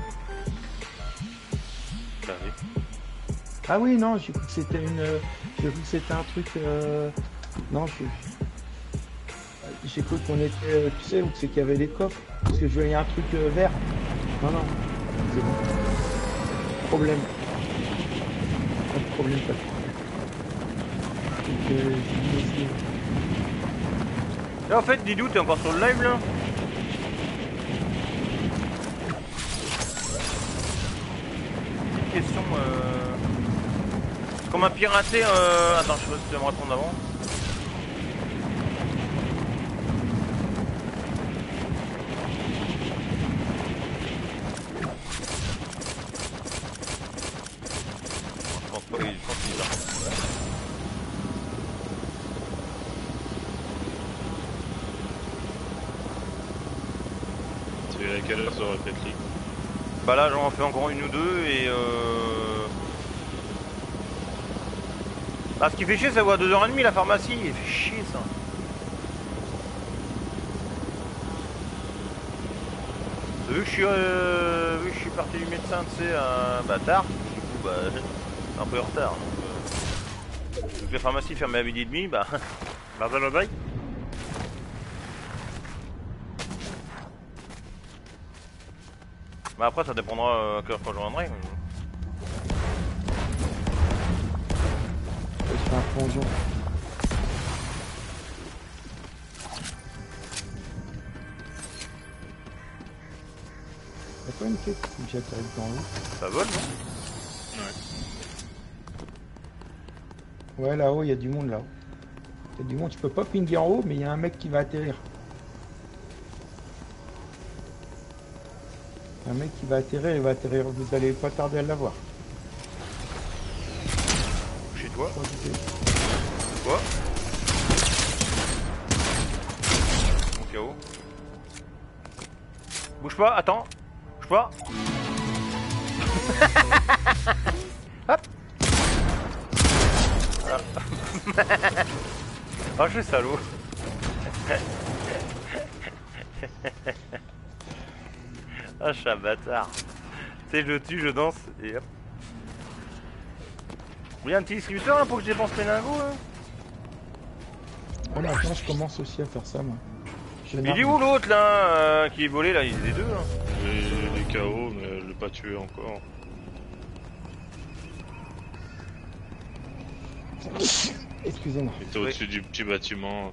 Bah oui. Ah oui, non, j'ai cru que c'était une... J'ai cru que c'était un truc... Euh... Non, je... J'ai cru qu'on était... Euh, tu sais, où c'est qu'il y avait les coffres. Parce que je voyais un truc euh, vert. Non, non. C'est bon. Problème. Pas de problème, pas de problème. Donc, euh, j'ai dit aussi... Là, en fait, Didou, t'es encore sur le live, là? Petite question, euh... Comme un piraté, euh... Attends, je sais pas si tu vas me répondre avant. Je pense pas, je pense qu'il a... Tu es à quelle heure sur Rocket League? Bah là, j'en fais encore une ou deux et euh... Bah, ce qui fait chier, c'est à deux heures trente la pharmacie, il fait chier ça. Vu que je suis, euh... vu que je suis parti du médecin, tu sais, un bâtard, du coup, bah, un peu en retard. Donc, euh... donc la pharmacie ferme à midi et demi, bah, bah, bye bye bye. Bah après, ça dépendra euh, à quelle heure je reviendrai. Je fais un plongeon. Y'a pas une quête qui j'atterris dans l'eau? Ça vole, non? Ouais. Ouais, là-haut, il y a du monde là-haut. Il y a du monde, tu peux pas pinguer en haut, mais il y a un mec qui va atterrir. Un mec qui va atterrir, il va atterrir, vous allez pas tarder à l'avoir. Chez toi? Oh, Quoi? Mon K O. Bouge pas, attends. Bouge pas. Hop. Voilà. Oh, je suis salaud. Ah, je suis un bâtard. Tu sais, je le tue, je danse et hop. Vous voulez un petit distributeur hein, pour que je dépense mes lingots hein? Voilà, maintenant je commence aussi à faire ça moi. Je Il est où l'autre là euh, qui est volé là? Il est deux hein. Il est K O mais je l'ai pas tué encore. Excusez-moi. Il était au-dessus oui. du petit bâtiment.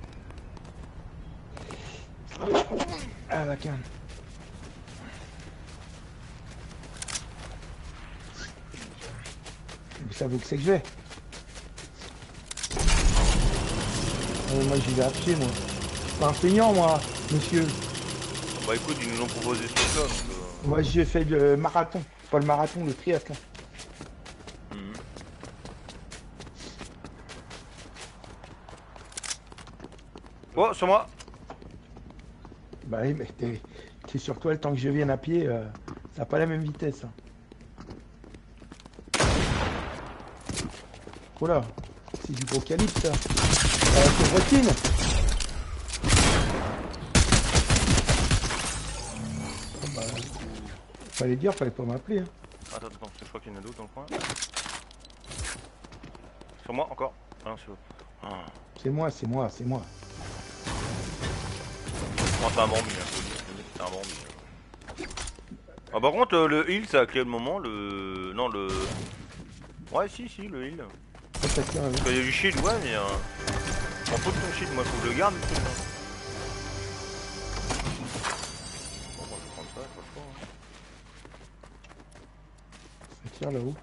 Ah la canne. Vous savez où que c'est que je vais? euh, Moi j'y vais à pied moi. Je suis pas un feignant moi, monsieur. Bah écoute, ils nous ont proposé ce truc là donc... Euh... Moi j'ai fait le marathon. Pas le marathon, le triathlon. Mmh. Oh, sur moi. Bah oui, mais t'es sur toi le temps que je vienne à pied, euh, Ça n'a pas la même vitesse. Hein. Oh là, c'est du gros calibre ça. Euh, pauvretine. Oh bah, fallait dire, fallait pas m'appeler. Hein. Attends, attends, je crois qu'il y en a d'autres dans le coin. Sur moi encore. Ah non, c'est l'autre. Ah. C'est moi, c'est moi, c'est moi. Oh, c'est un bandit, hein. C'est un bandit. Ah, par contre, euh, le heal, c'est à quel moment le. Non, le. Ouais, si, si, le heal. Ça, ça tire, Parce qu'il y a du shield, ouais, mais. Euh... On faut de ton shield, moi, faut que je le garde, le truc. Hein. Bon, moi, je vais prendre ça, pas le choix. Hein. ça tire là-haut.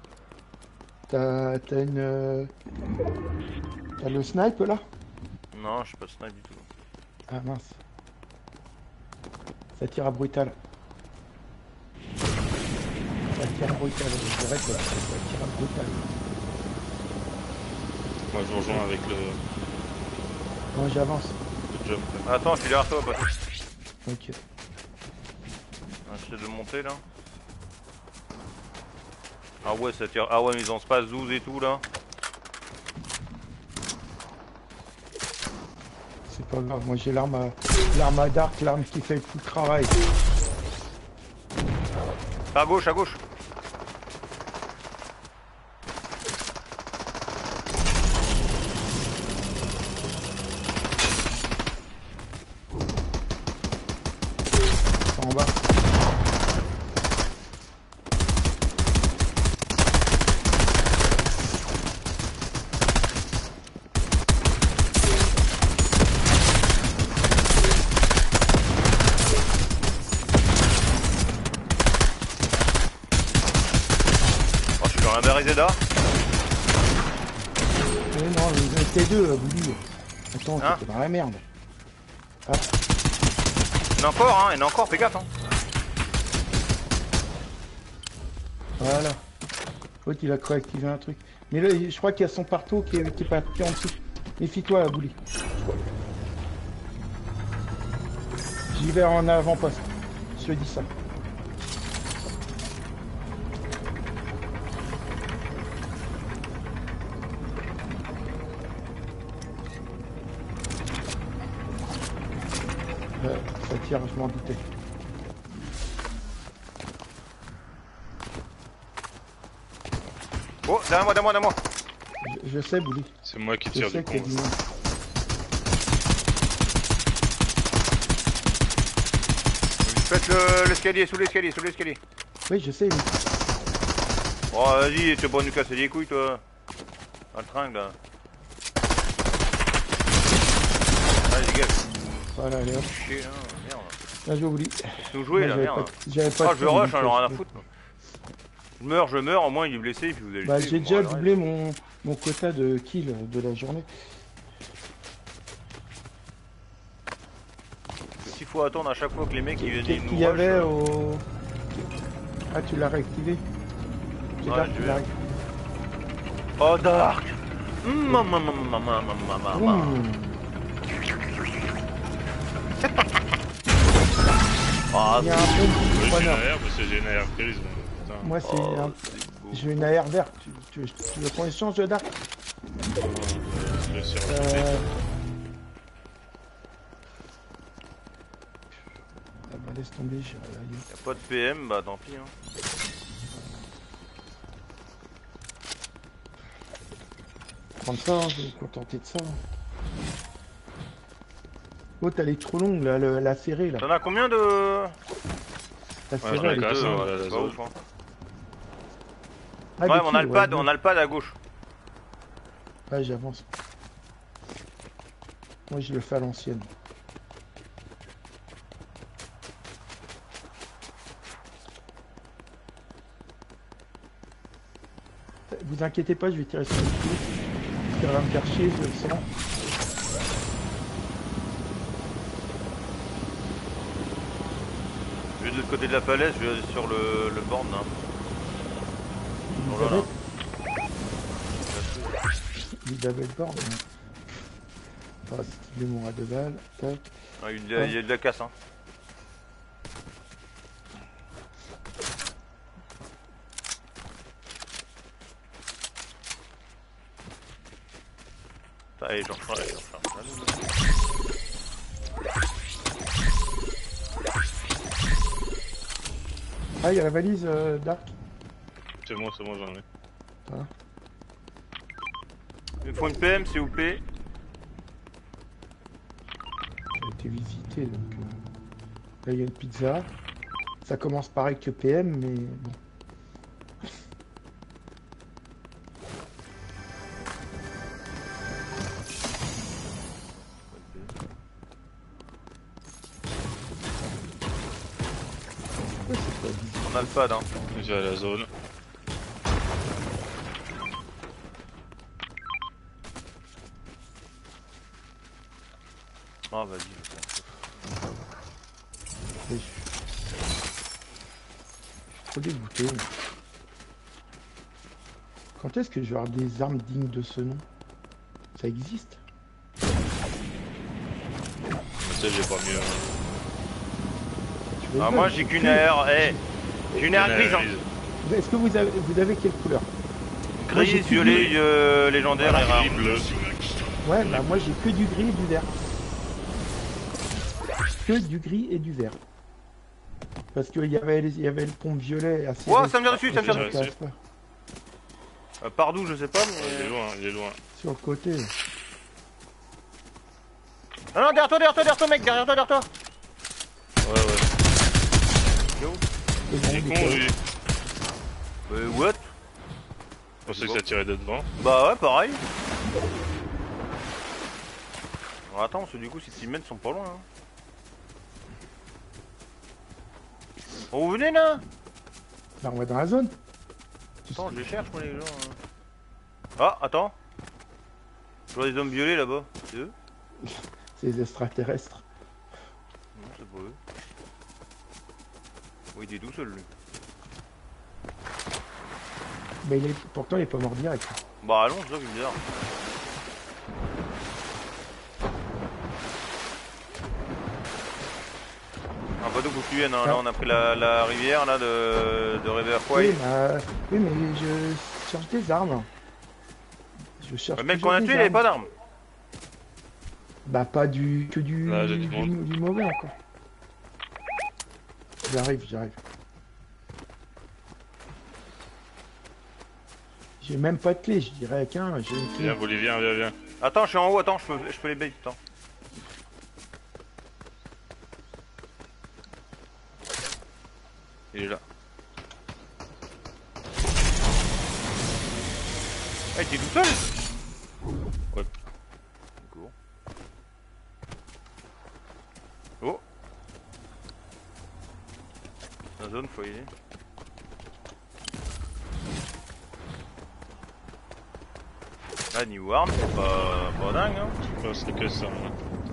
T'as t'as une... Euh... T'as le snipe là? Non, je suis pas snipe du tout. Ah mince. Ça tire à brutal. Ça tire à brutal, je dirais que ça tire à brutal. Moi je vous rejoins avec le, Moi j'avance. le jump. Attends, je suis derrière toi, pas tout. Ok. J'essaie de monter là. Ah ouais, ça tire. Ah ouais, mais ils ont space douze et tout là. C'est pas grave, moi j'ai l'arme à... l'arme à dark, l'arme qui fait tout le travail. À gauche, à gauche. En bas. Zeda. Mais non, vous étiez deux, vous dites. Attends, Hein, t'es dans la merde. Ah. Il y en a encore, hein, il y en a encore, fais gaffe. Hein. Voilà. L'autre, il a réactivé un truc. Mais là, je crois qu'il y a son partout qui est, qui est parti en dessous. Méfie-toi, la Bouli. J'y vais en avant-poste. Je te dis ça. Euh, ça tire, je m'en doutais. Oh, derrière moi, derrière moi, derrière moi. Je, je sais, Bouli. C'est moi qui Je tire sais du qu'il y a con. du monde. Faites le- l'escalier, sous l'escalier, sous l'escalier. Oui, je sais. Mais... Oh, vas-y, t'es pas nous casser les couilles, toi. Dans le tringle, là. Allez, dégage. Voilà, allez hop. Chier, hein, merde. Là, je Bouli. Nous jouer, Moi, là, j'avais merde. pas- J'avais pas Ah, de je vais kill, rush, donc, j'en ai rien je- à foutre. moi. Je meurs, je meurs, au moins il est blessé, et puis vous allez le Bah, tuer, j'ai vous déjà m'en doublé mon, mon quota de kills de la journée. S'il faut attendre à chaque fois que les mecs ils viennent Qu'est-ce nous qu'il y rush, avait euh, au... Ah, tu l'as réactivé? C'est Ouais, Dark je qui vais. l'a réactivé. Oh, Dark. Mmh, maman, maman, maman, maman, maman. Mmh. Ah, Il y a un peu Oui, de j'ai une preneur. A R parce que j'ai une A R grise. donc, putain. Moi, c'est oh, un... c'est beau. j'ai une A R verte. Tu, tu, tu veux qu'on échange de Dark? Euh, je vais essayer de rajouter. Euh... Ah bah, laisse tomber, j'ai rien. Y'a pas de P M, bah tant pis. Hein. Prendre ça, hein, je vais me contenter de ça. Oh, elle est trop longue, là, le- la serrée, là. T'en as combien de. La Ouais, serrée, j'en ai elle est casse, trop longue. ouais, la C'est pas zone. ouf, hein. Ah, Ouais, des mais on a kills, le pad, ouais, on a le pad à gauche. Ouais, j'avance. Moi, je le fais à l'ancienne. Vous inquiétez pas, je vais tirer sur le coup. Ça va me faire chier, je le sens. Je vais de l'autre côté de la falaise, je vais sur le, le borne là. Il Oh là là. Il avait le bord. Ah, c'est mon rat de balle. Tac. Ah, il, y a, il y a de la casse, hein. Allez, j'en ferai, allez, j'en ferai. Ah, il y a la valise euh, Dark. C'est moi, c'est moi, j'en ai. Ah. Il me faut une P M, s'il vous plaît. J'ai été visité donc. Euh... Là, il y a une pizza. Ça commence pareil que P M, mais bon. On a le pad, hein. Je vais à la zone. Ah, vas-y. Je suis trop dégoûté. Quand est-ce que je vais avoir des armes dignes de ce nom? Ça existe? Ça, j'ai pas mieux. Tu veux Ah, une moi balle? j'ai qu'une A R, eh. J'ai une A R grise, hein. Est-ce que vous avez, vous avez quelle couleur? Moi, j'ai Grise, que violet, du- euh, légendaire et rare. Bleu. Ouais, bah moi j'ai que du gris et du vert. Que du gris et du vert. Parce qu'il y avait, les- il y avait le pompe violet assez. Wow, ça me vient dessus, ça me vient dessus. m'intéresse pas. Euh, par d'où, je sais pas, Il est mais. loin, il est loin. Sur le côté. Ah non, derrière toi, derrière toi, derrière toi, mec, derrière toi, derrière toi. Ouais, ouais. Yo. Et Il est bon, con, des- lui. Euh, what? Je pensais que ça tirait de devant. Bah ouais, pareil. Bon, attends, parce que du coup, ces teammates sont pas loin. Hein. Oh, vous venez là? Bah, on va dans la zone. Attends, je les cherche, moi, les gens. hein. Ah, attends. Je vois des hommes violets là-bas. C'est eux? C'est les extraterrestres. Non, c'est pas eux. Oui, il est tout seul, lui. Mais il est... pourtant il est pas mort direct. Bah, allons, c'est ça qui est bizarre. Un bateau pour tuer, hein. Là, on a pris la, la rivière là de, de River Oui, Quay. bah, oui, mais je cherche des armes. Je cherche Le mec toujours qu'on a des tué, il avait armes. pas d'armes. Bah pas du... que du... Là, j'ai du, du monde. du mauvais encore. J'arrive, j'arrive. J'ai même pas de clé, je dirais qu'un, j'ai une clé. Viens, Bolivien, viens, viens. Attends, je suis en haut, attends, je peux, je peux les bait, attends. Il est là. Ah, il était tout seul? Ouais. Cool. Oh. La zone, faut y aller. Ah, New Arm, c'est pas, pas dingue, hein. Ouais, c'est que ça. hein.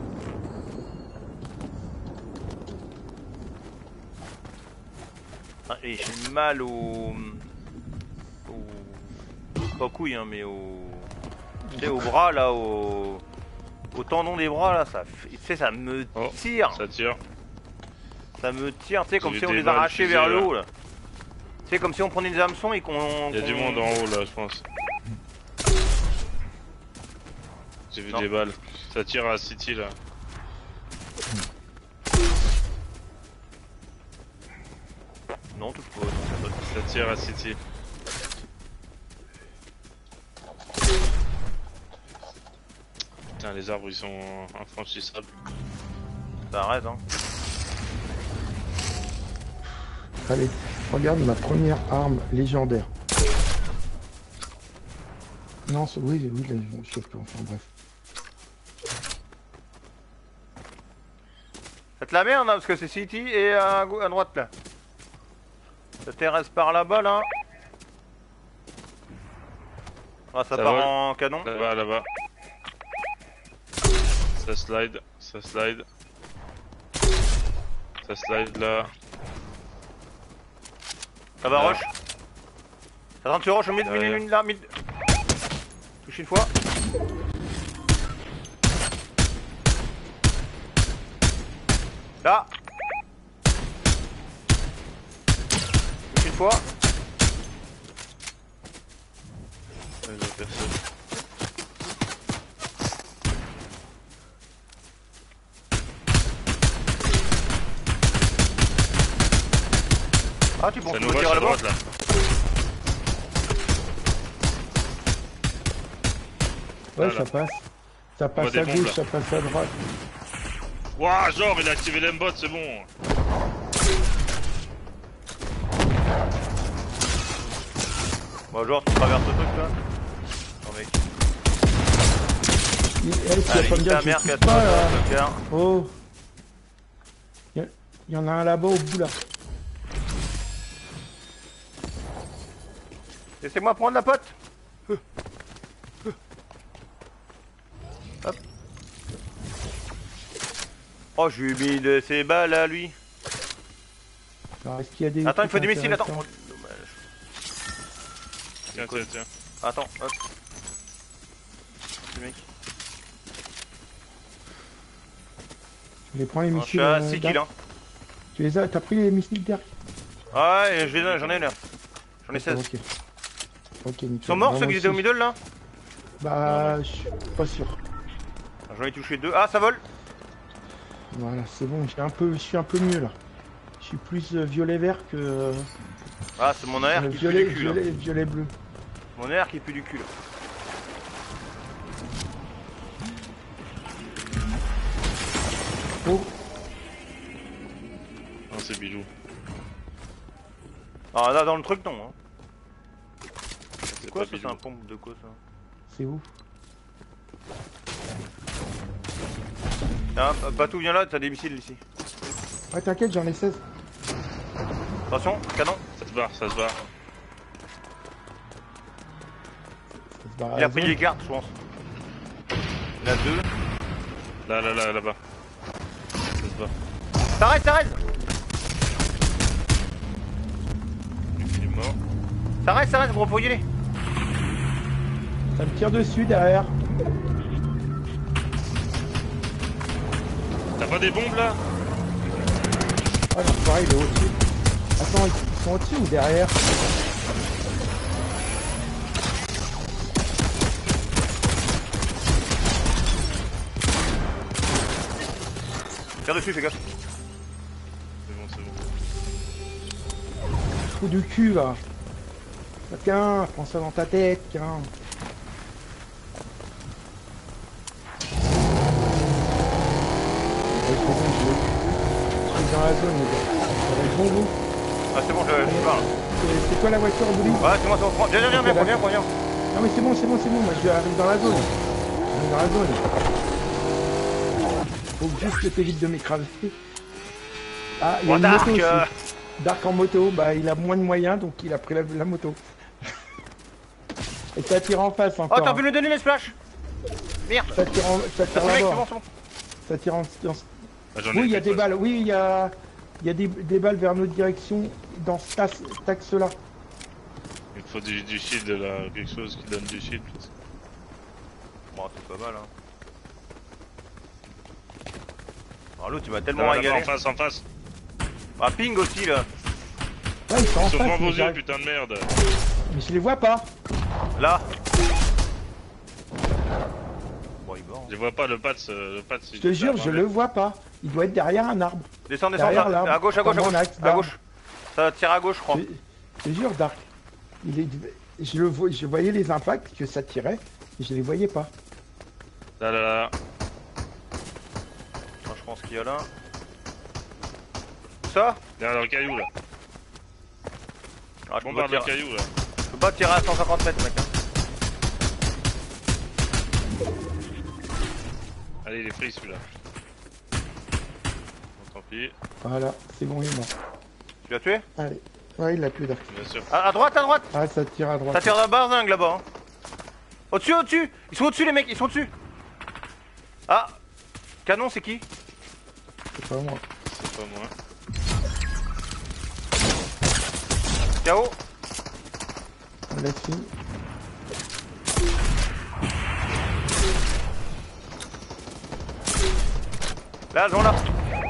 Ah, et j'ai mal au... au... pas aux couilles, hein, mais au... tu sais, au bras, là, au... au tendon des bras, là, ça fait... tu sais, ça me Oh, tire. Ça tire. Ça me tire, tu sais, comme J'ai si on des les balles arrachait fusées, vers le là. haut, là. Tu sais, comme si on prenait des hameçons et qu'on... Il y a du qu'on- monde en haut là, je pense. J'ai vu Non. des balles. Ça tire à City là. Non, touche pas, non, Ça tire à City. Putain, les arbres ils sont infranchissables. ça arrête, hein. Allez, regarde ma première arme légendaire. Non, c'est... oui, oui, là, je sais plus, enfin bref. Faites la merde, hein, parce que c'est City et à, gau- à droite, là. Ça terrasse par là-bas, là. Ah, ça Ça part vole. en canon. Là-bas, là-bas. Ça slide, ça slide. Ça slide là. Ça va, Là. rush. Ça rentre sur rush au mid, mid, Derrière. mid, là, mid. Touche une fois. Là. Touche une fois. Ouais, je vois personne. Ah, tu penses Ça qu'on nous va rush tirer à là-bas? droite là. Ouais, Là, ça là. passe. Ça voit passe des à bombes, gauche, là. ça passe à droite. Wouah, genre il a activé l'aimbot, c'est bon. Bon, genre, tu traverses le truc là. Non, mec. Il, elle, tu vas Allez, pas me dire ta que je mère, touche quatre pas là. fois, Oh. Il y, a- il y en a un là-bas au bout là. Laissez-moi prendre la pote. Hop. Oh, je lui ai mis de ses balles à lui. Alors, est-ce qu'il y a des. Attends, il faut des trucs missiles, attends. intéressants? Oh, dommage. Tiens, tiens, tiens. Attends, hop. Ce mec. Je vais prendre les Je missiles. suis à euh, six Dark. kills, hein. Tu les as. T'as pris les missiles Dark? Ah ouais, j'ai- j'en ai une là. J'en ai seize. Ok. Ok, nickel. Ils sont morts Bon, ceux moi qui étaient au aussi, middle là? Bah, je suis pas sûr. J'en ai touché deux. Ah, ça vole. Voilà, c'est bon, j'ai un peu, je suis un peu mieux là. Je suis plus euh, violet-vert que euh, Ah, c'est mon A R euh, qui pue violet, du cul là. violet, violet-bleu. Mon A R qui pue du cul là. Oh, Non, c'est bijou. Ah, là dans le truc, non. Hein. C'est Quoi pas ça? C'est bijou. un pompe de quoi ça? c'est où? Ah, Batou, viens là, t'as des missiles ici. Ouais, t'inquiète, j'en ai seize. Attention, canon. Ça se barre, ça se barre. Ça se barre à Il la a pris zone. les cartes, je pense. Il y en a deux. Là, là, là, là-bas. Ça se barre. T'arrêtes, t'arrêtes. Il est mort. T'arrêtes, t'arrêtes, vous pouvez y aller. Ça me tire dessus derrière. T'as pas des bombes là? Ah, l'enfoiré, il est au-dessus. Attends, ils sont au-dessus ou derrière? Tire dessus, fais gaffe. C'est bon, c'est bon. Trou du cul là. Ah, tiens, prends ça dans ta tête, tiens. Ouais, c'est bon, je l'ai. Je suis dans la zone, les gars. Ça va être bon, vous. Ah, c'est bon, je, je parle. C'est- C'est quoi la voiture, Bouli? Ouais, c'est moi, c'est bon. Viens, viens, viens, viens, viens, viens, viens. Non mais c'est bon, c'est bon, c'est bon, moi je arrive dans la zone. J'arrive dans la zone. Faut juste que t'évites de m'écraser. Ah, il y a Oh, une Dark, moto aussi. euh. Dark en moto, bah il a moins de moyens donc il a pris la, la moto. Et ça tire en face encore. Oh, t'as hein. pu lui donner les splash. Merde. Ça tire en, ça Ah, tire c'est mec, c'est là-bas. bon, c'est bon. Ça tire en, en- Ah, j'en ai Oui, il y a plus, des de toute balles. Oui, il y a, il y a des, des balles vers notre direction dans cet axe- cet axe-là. façon. Il faut du, du shield là, quelque chose qui donne du shield. Bon, c'est pas mal, hein. Alors, l'autre, il m'a tellement Là, là-bas, en régalé. face, en face. Ah, ping aussi là. Là, ils sont en Sur face. devant mais vos yeux, j'arrive- putain de merde. Mais je les vois pas. Là. Bon, il est mort. Je vois pas le pat, le pat. Je te jure, je le vois pas. Il doit être derrière un arbre. Descends, descends, Derrière ça- l'arbre. à gauche, à gauche, à Dans mon gauche, axe à d'arbre. gauche. Ça tire à gauche, je crois. Je je te jure, Dark. Il est... je, le vois... je voyais les impacts que ça tirait, et je les voyais pas. Là, là, là. Ah, je pense qu'il y a là. Où ça? Derrière le caillou là. Ah, je peux pas Bombarde le tirer. caillou là. Je peux pas tirer à cent cinquante mètres, mec. hein. Allez, il est free celui-là. Bon, tant pis, Voilà, c'est bon, il est mort. Tu l'as tué? Allez. Ouais, il l'a plus, Dark. bien sûr. À, à droite, à droite. Ah, ça tire à droite. Ça tire d'un barzingue là-bas. hein. Au-dessus, au-dessus. Ils sont au-dessus, les mecs, ils sont au-dessus. Ah. Canon, c'est qui? C'est pas moi. C'est pas moi. K O. On l'a fini. Là, ils sont là.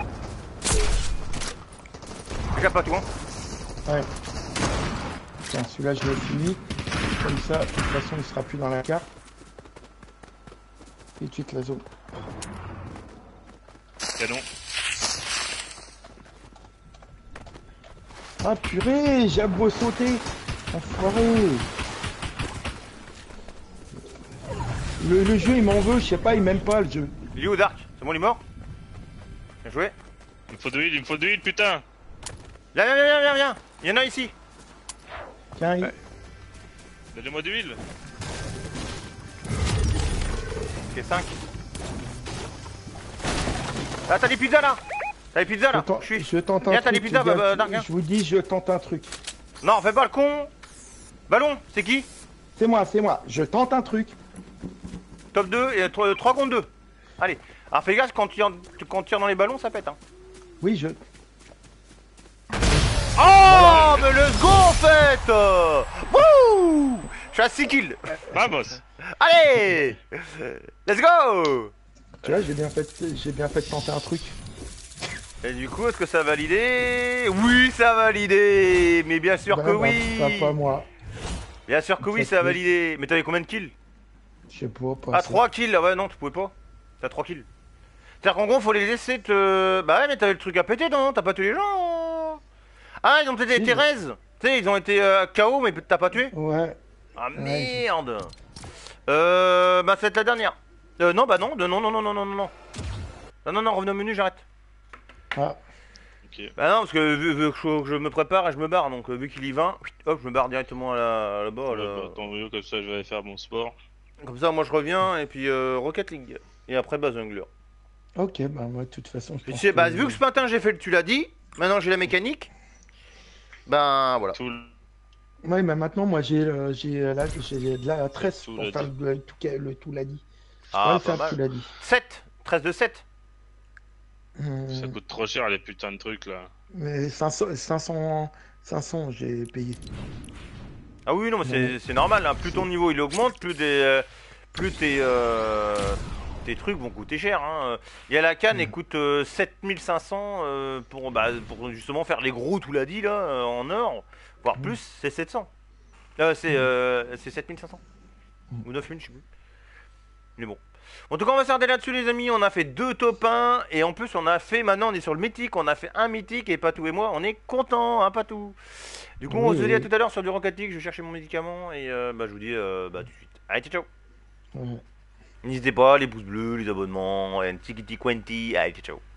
Regarde pas tout, hein. Ouais. Tiens, celui-là, je l'ai fini. Comme ça, de toute façon, il sera plus dans la carte. Et tout de suite, la zone. Canon. Ah purée, j'ai beau sauter. Enfoiré. Le, le jeu il m'en veut, je sais pas, il m'aime pas le jeu. Il est où Dark? C'est bon, il est mort? Bien joué. Il me faut de l'huile, il me faut de l'huile, putain. Viens, viens, viens, viens, viens. Il y en a ici. Tiens, il... Ouais. Donnez-moi de l'huile. Ok, cinq. Ah, t'as des pizzas là. T'as des pizzas je, là. tente, Je suis. je tente un Viens, t'as des truc. pizzas, gars, bah, bah, Dark, viens. je vous dis, je tente un truc. Non, fais pas le con. Ballon, c'est qui? C'est moi, c'est moi. Je tente un truc. Top deux et trois contre deux. Allez. Alors fais gaffe, quand tu tires, quand tu tires dans les ballons, ça pète. Hein. Oui, je... Oh, mais let's go en fait. euh. Wouh. Je suis à six kills. Vamos. Allez. Let's go. Tu vois, j'ai bien fait, j'ai bien fait de tenter un truc. Et du coup, est-ce que ça a validé? Oui, ça a validé. Mais bien sûr Bah, que bah, oui. Pas, pas moi. Bien sûr que oui, ça a validé. Mais t'avais combien de kills? Je sais pas, pas Ah, assez. trois kills. Ah ouais, non, tu pouvais pas. T'as trois kills. C'est-à-dire qu'en gros, faut les laisser te... Bah ouais, mais t'avais le truc à péter, non? T'as pas tué les gens? Ah, ils ont peut-être été Si. raise. Tu sais, ils ont été euh, K O, mais t'as pas tué? Ouais. Ah Ouais, merde. Euh... Bah, c'est la dernière. Euh, non, bah non, de non, non, non, non, non, non. Non, non, non, revenez au menu, j'arrête. Ah, Ok. Bah non, parce que vu, vu que je, que je me prépare et je me barre, donc euh, vu qu'il y va, hop, je me barre directement à la- là-bas. Ouais, là. bah, tant mieux, comme ça je vais aller faire mon sport. Comme ça, moi je reviens, et puis euh, Rocket League. Et après, bah, Jungler. ok, bah moi de toute façon, je Puis, tu pense sais, bah, que- vu que ce matin j'ai fait le tu l'as dit, maintenant j'ai la mécanique, ben voilà. Tout le... Ouais, mais maintenant, moi, j'ai euh, j'ai euh, là, j'ai de la treize Tout pour l'a faire dit. le, le tout, le tout l'a dit. Je Ah, pourrais le pas faire, mal. tu l'as dit. sept, treize de sept. Hum, Ça coûte trop cher les putains de trucs là. mais cinq cents, cinq cents, cinq cents, j'ai payé. Ah oui, non, mais c'est c'est normal, hein. Plus ton niveau il augmente, plus des, euh, plus tes, euh, tes trucs vont coûter cher. Hein. Il y a la canne, elle coûte euh, sept mille cinq cents euh, pour, bah, pour justement faire les gros, tout l'a dit là, euh, en or, voire plus, c'est sept cents. Euh, c'est euh, c'est sept mille cinq cents. Ou neuf mille, je sais plus. Mais bon. En tout cas, on va s'arrêter là-dessus, les amis. On a fait deux top un. Et en plus, on a fait. Maintenant, on est sur le mythique. On a fait un mythique. Et Patou et moi, on est contents, hein, Patou. Du coup, on Oui, se dit à oui. tout à l'heure sur du Rocket League. Je vais chercher mon médicament. Et euh, bah, je vous dis euh, bah, tout de suite. Allez, ciao, ciao. Ouais. N'hésitez pas, les pouces bleus, les abonnements, et un petit quanti. Allez, ciao, ciao.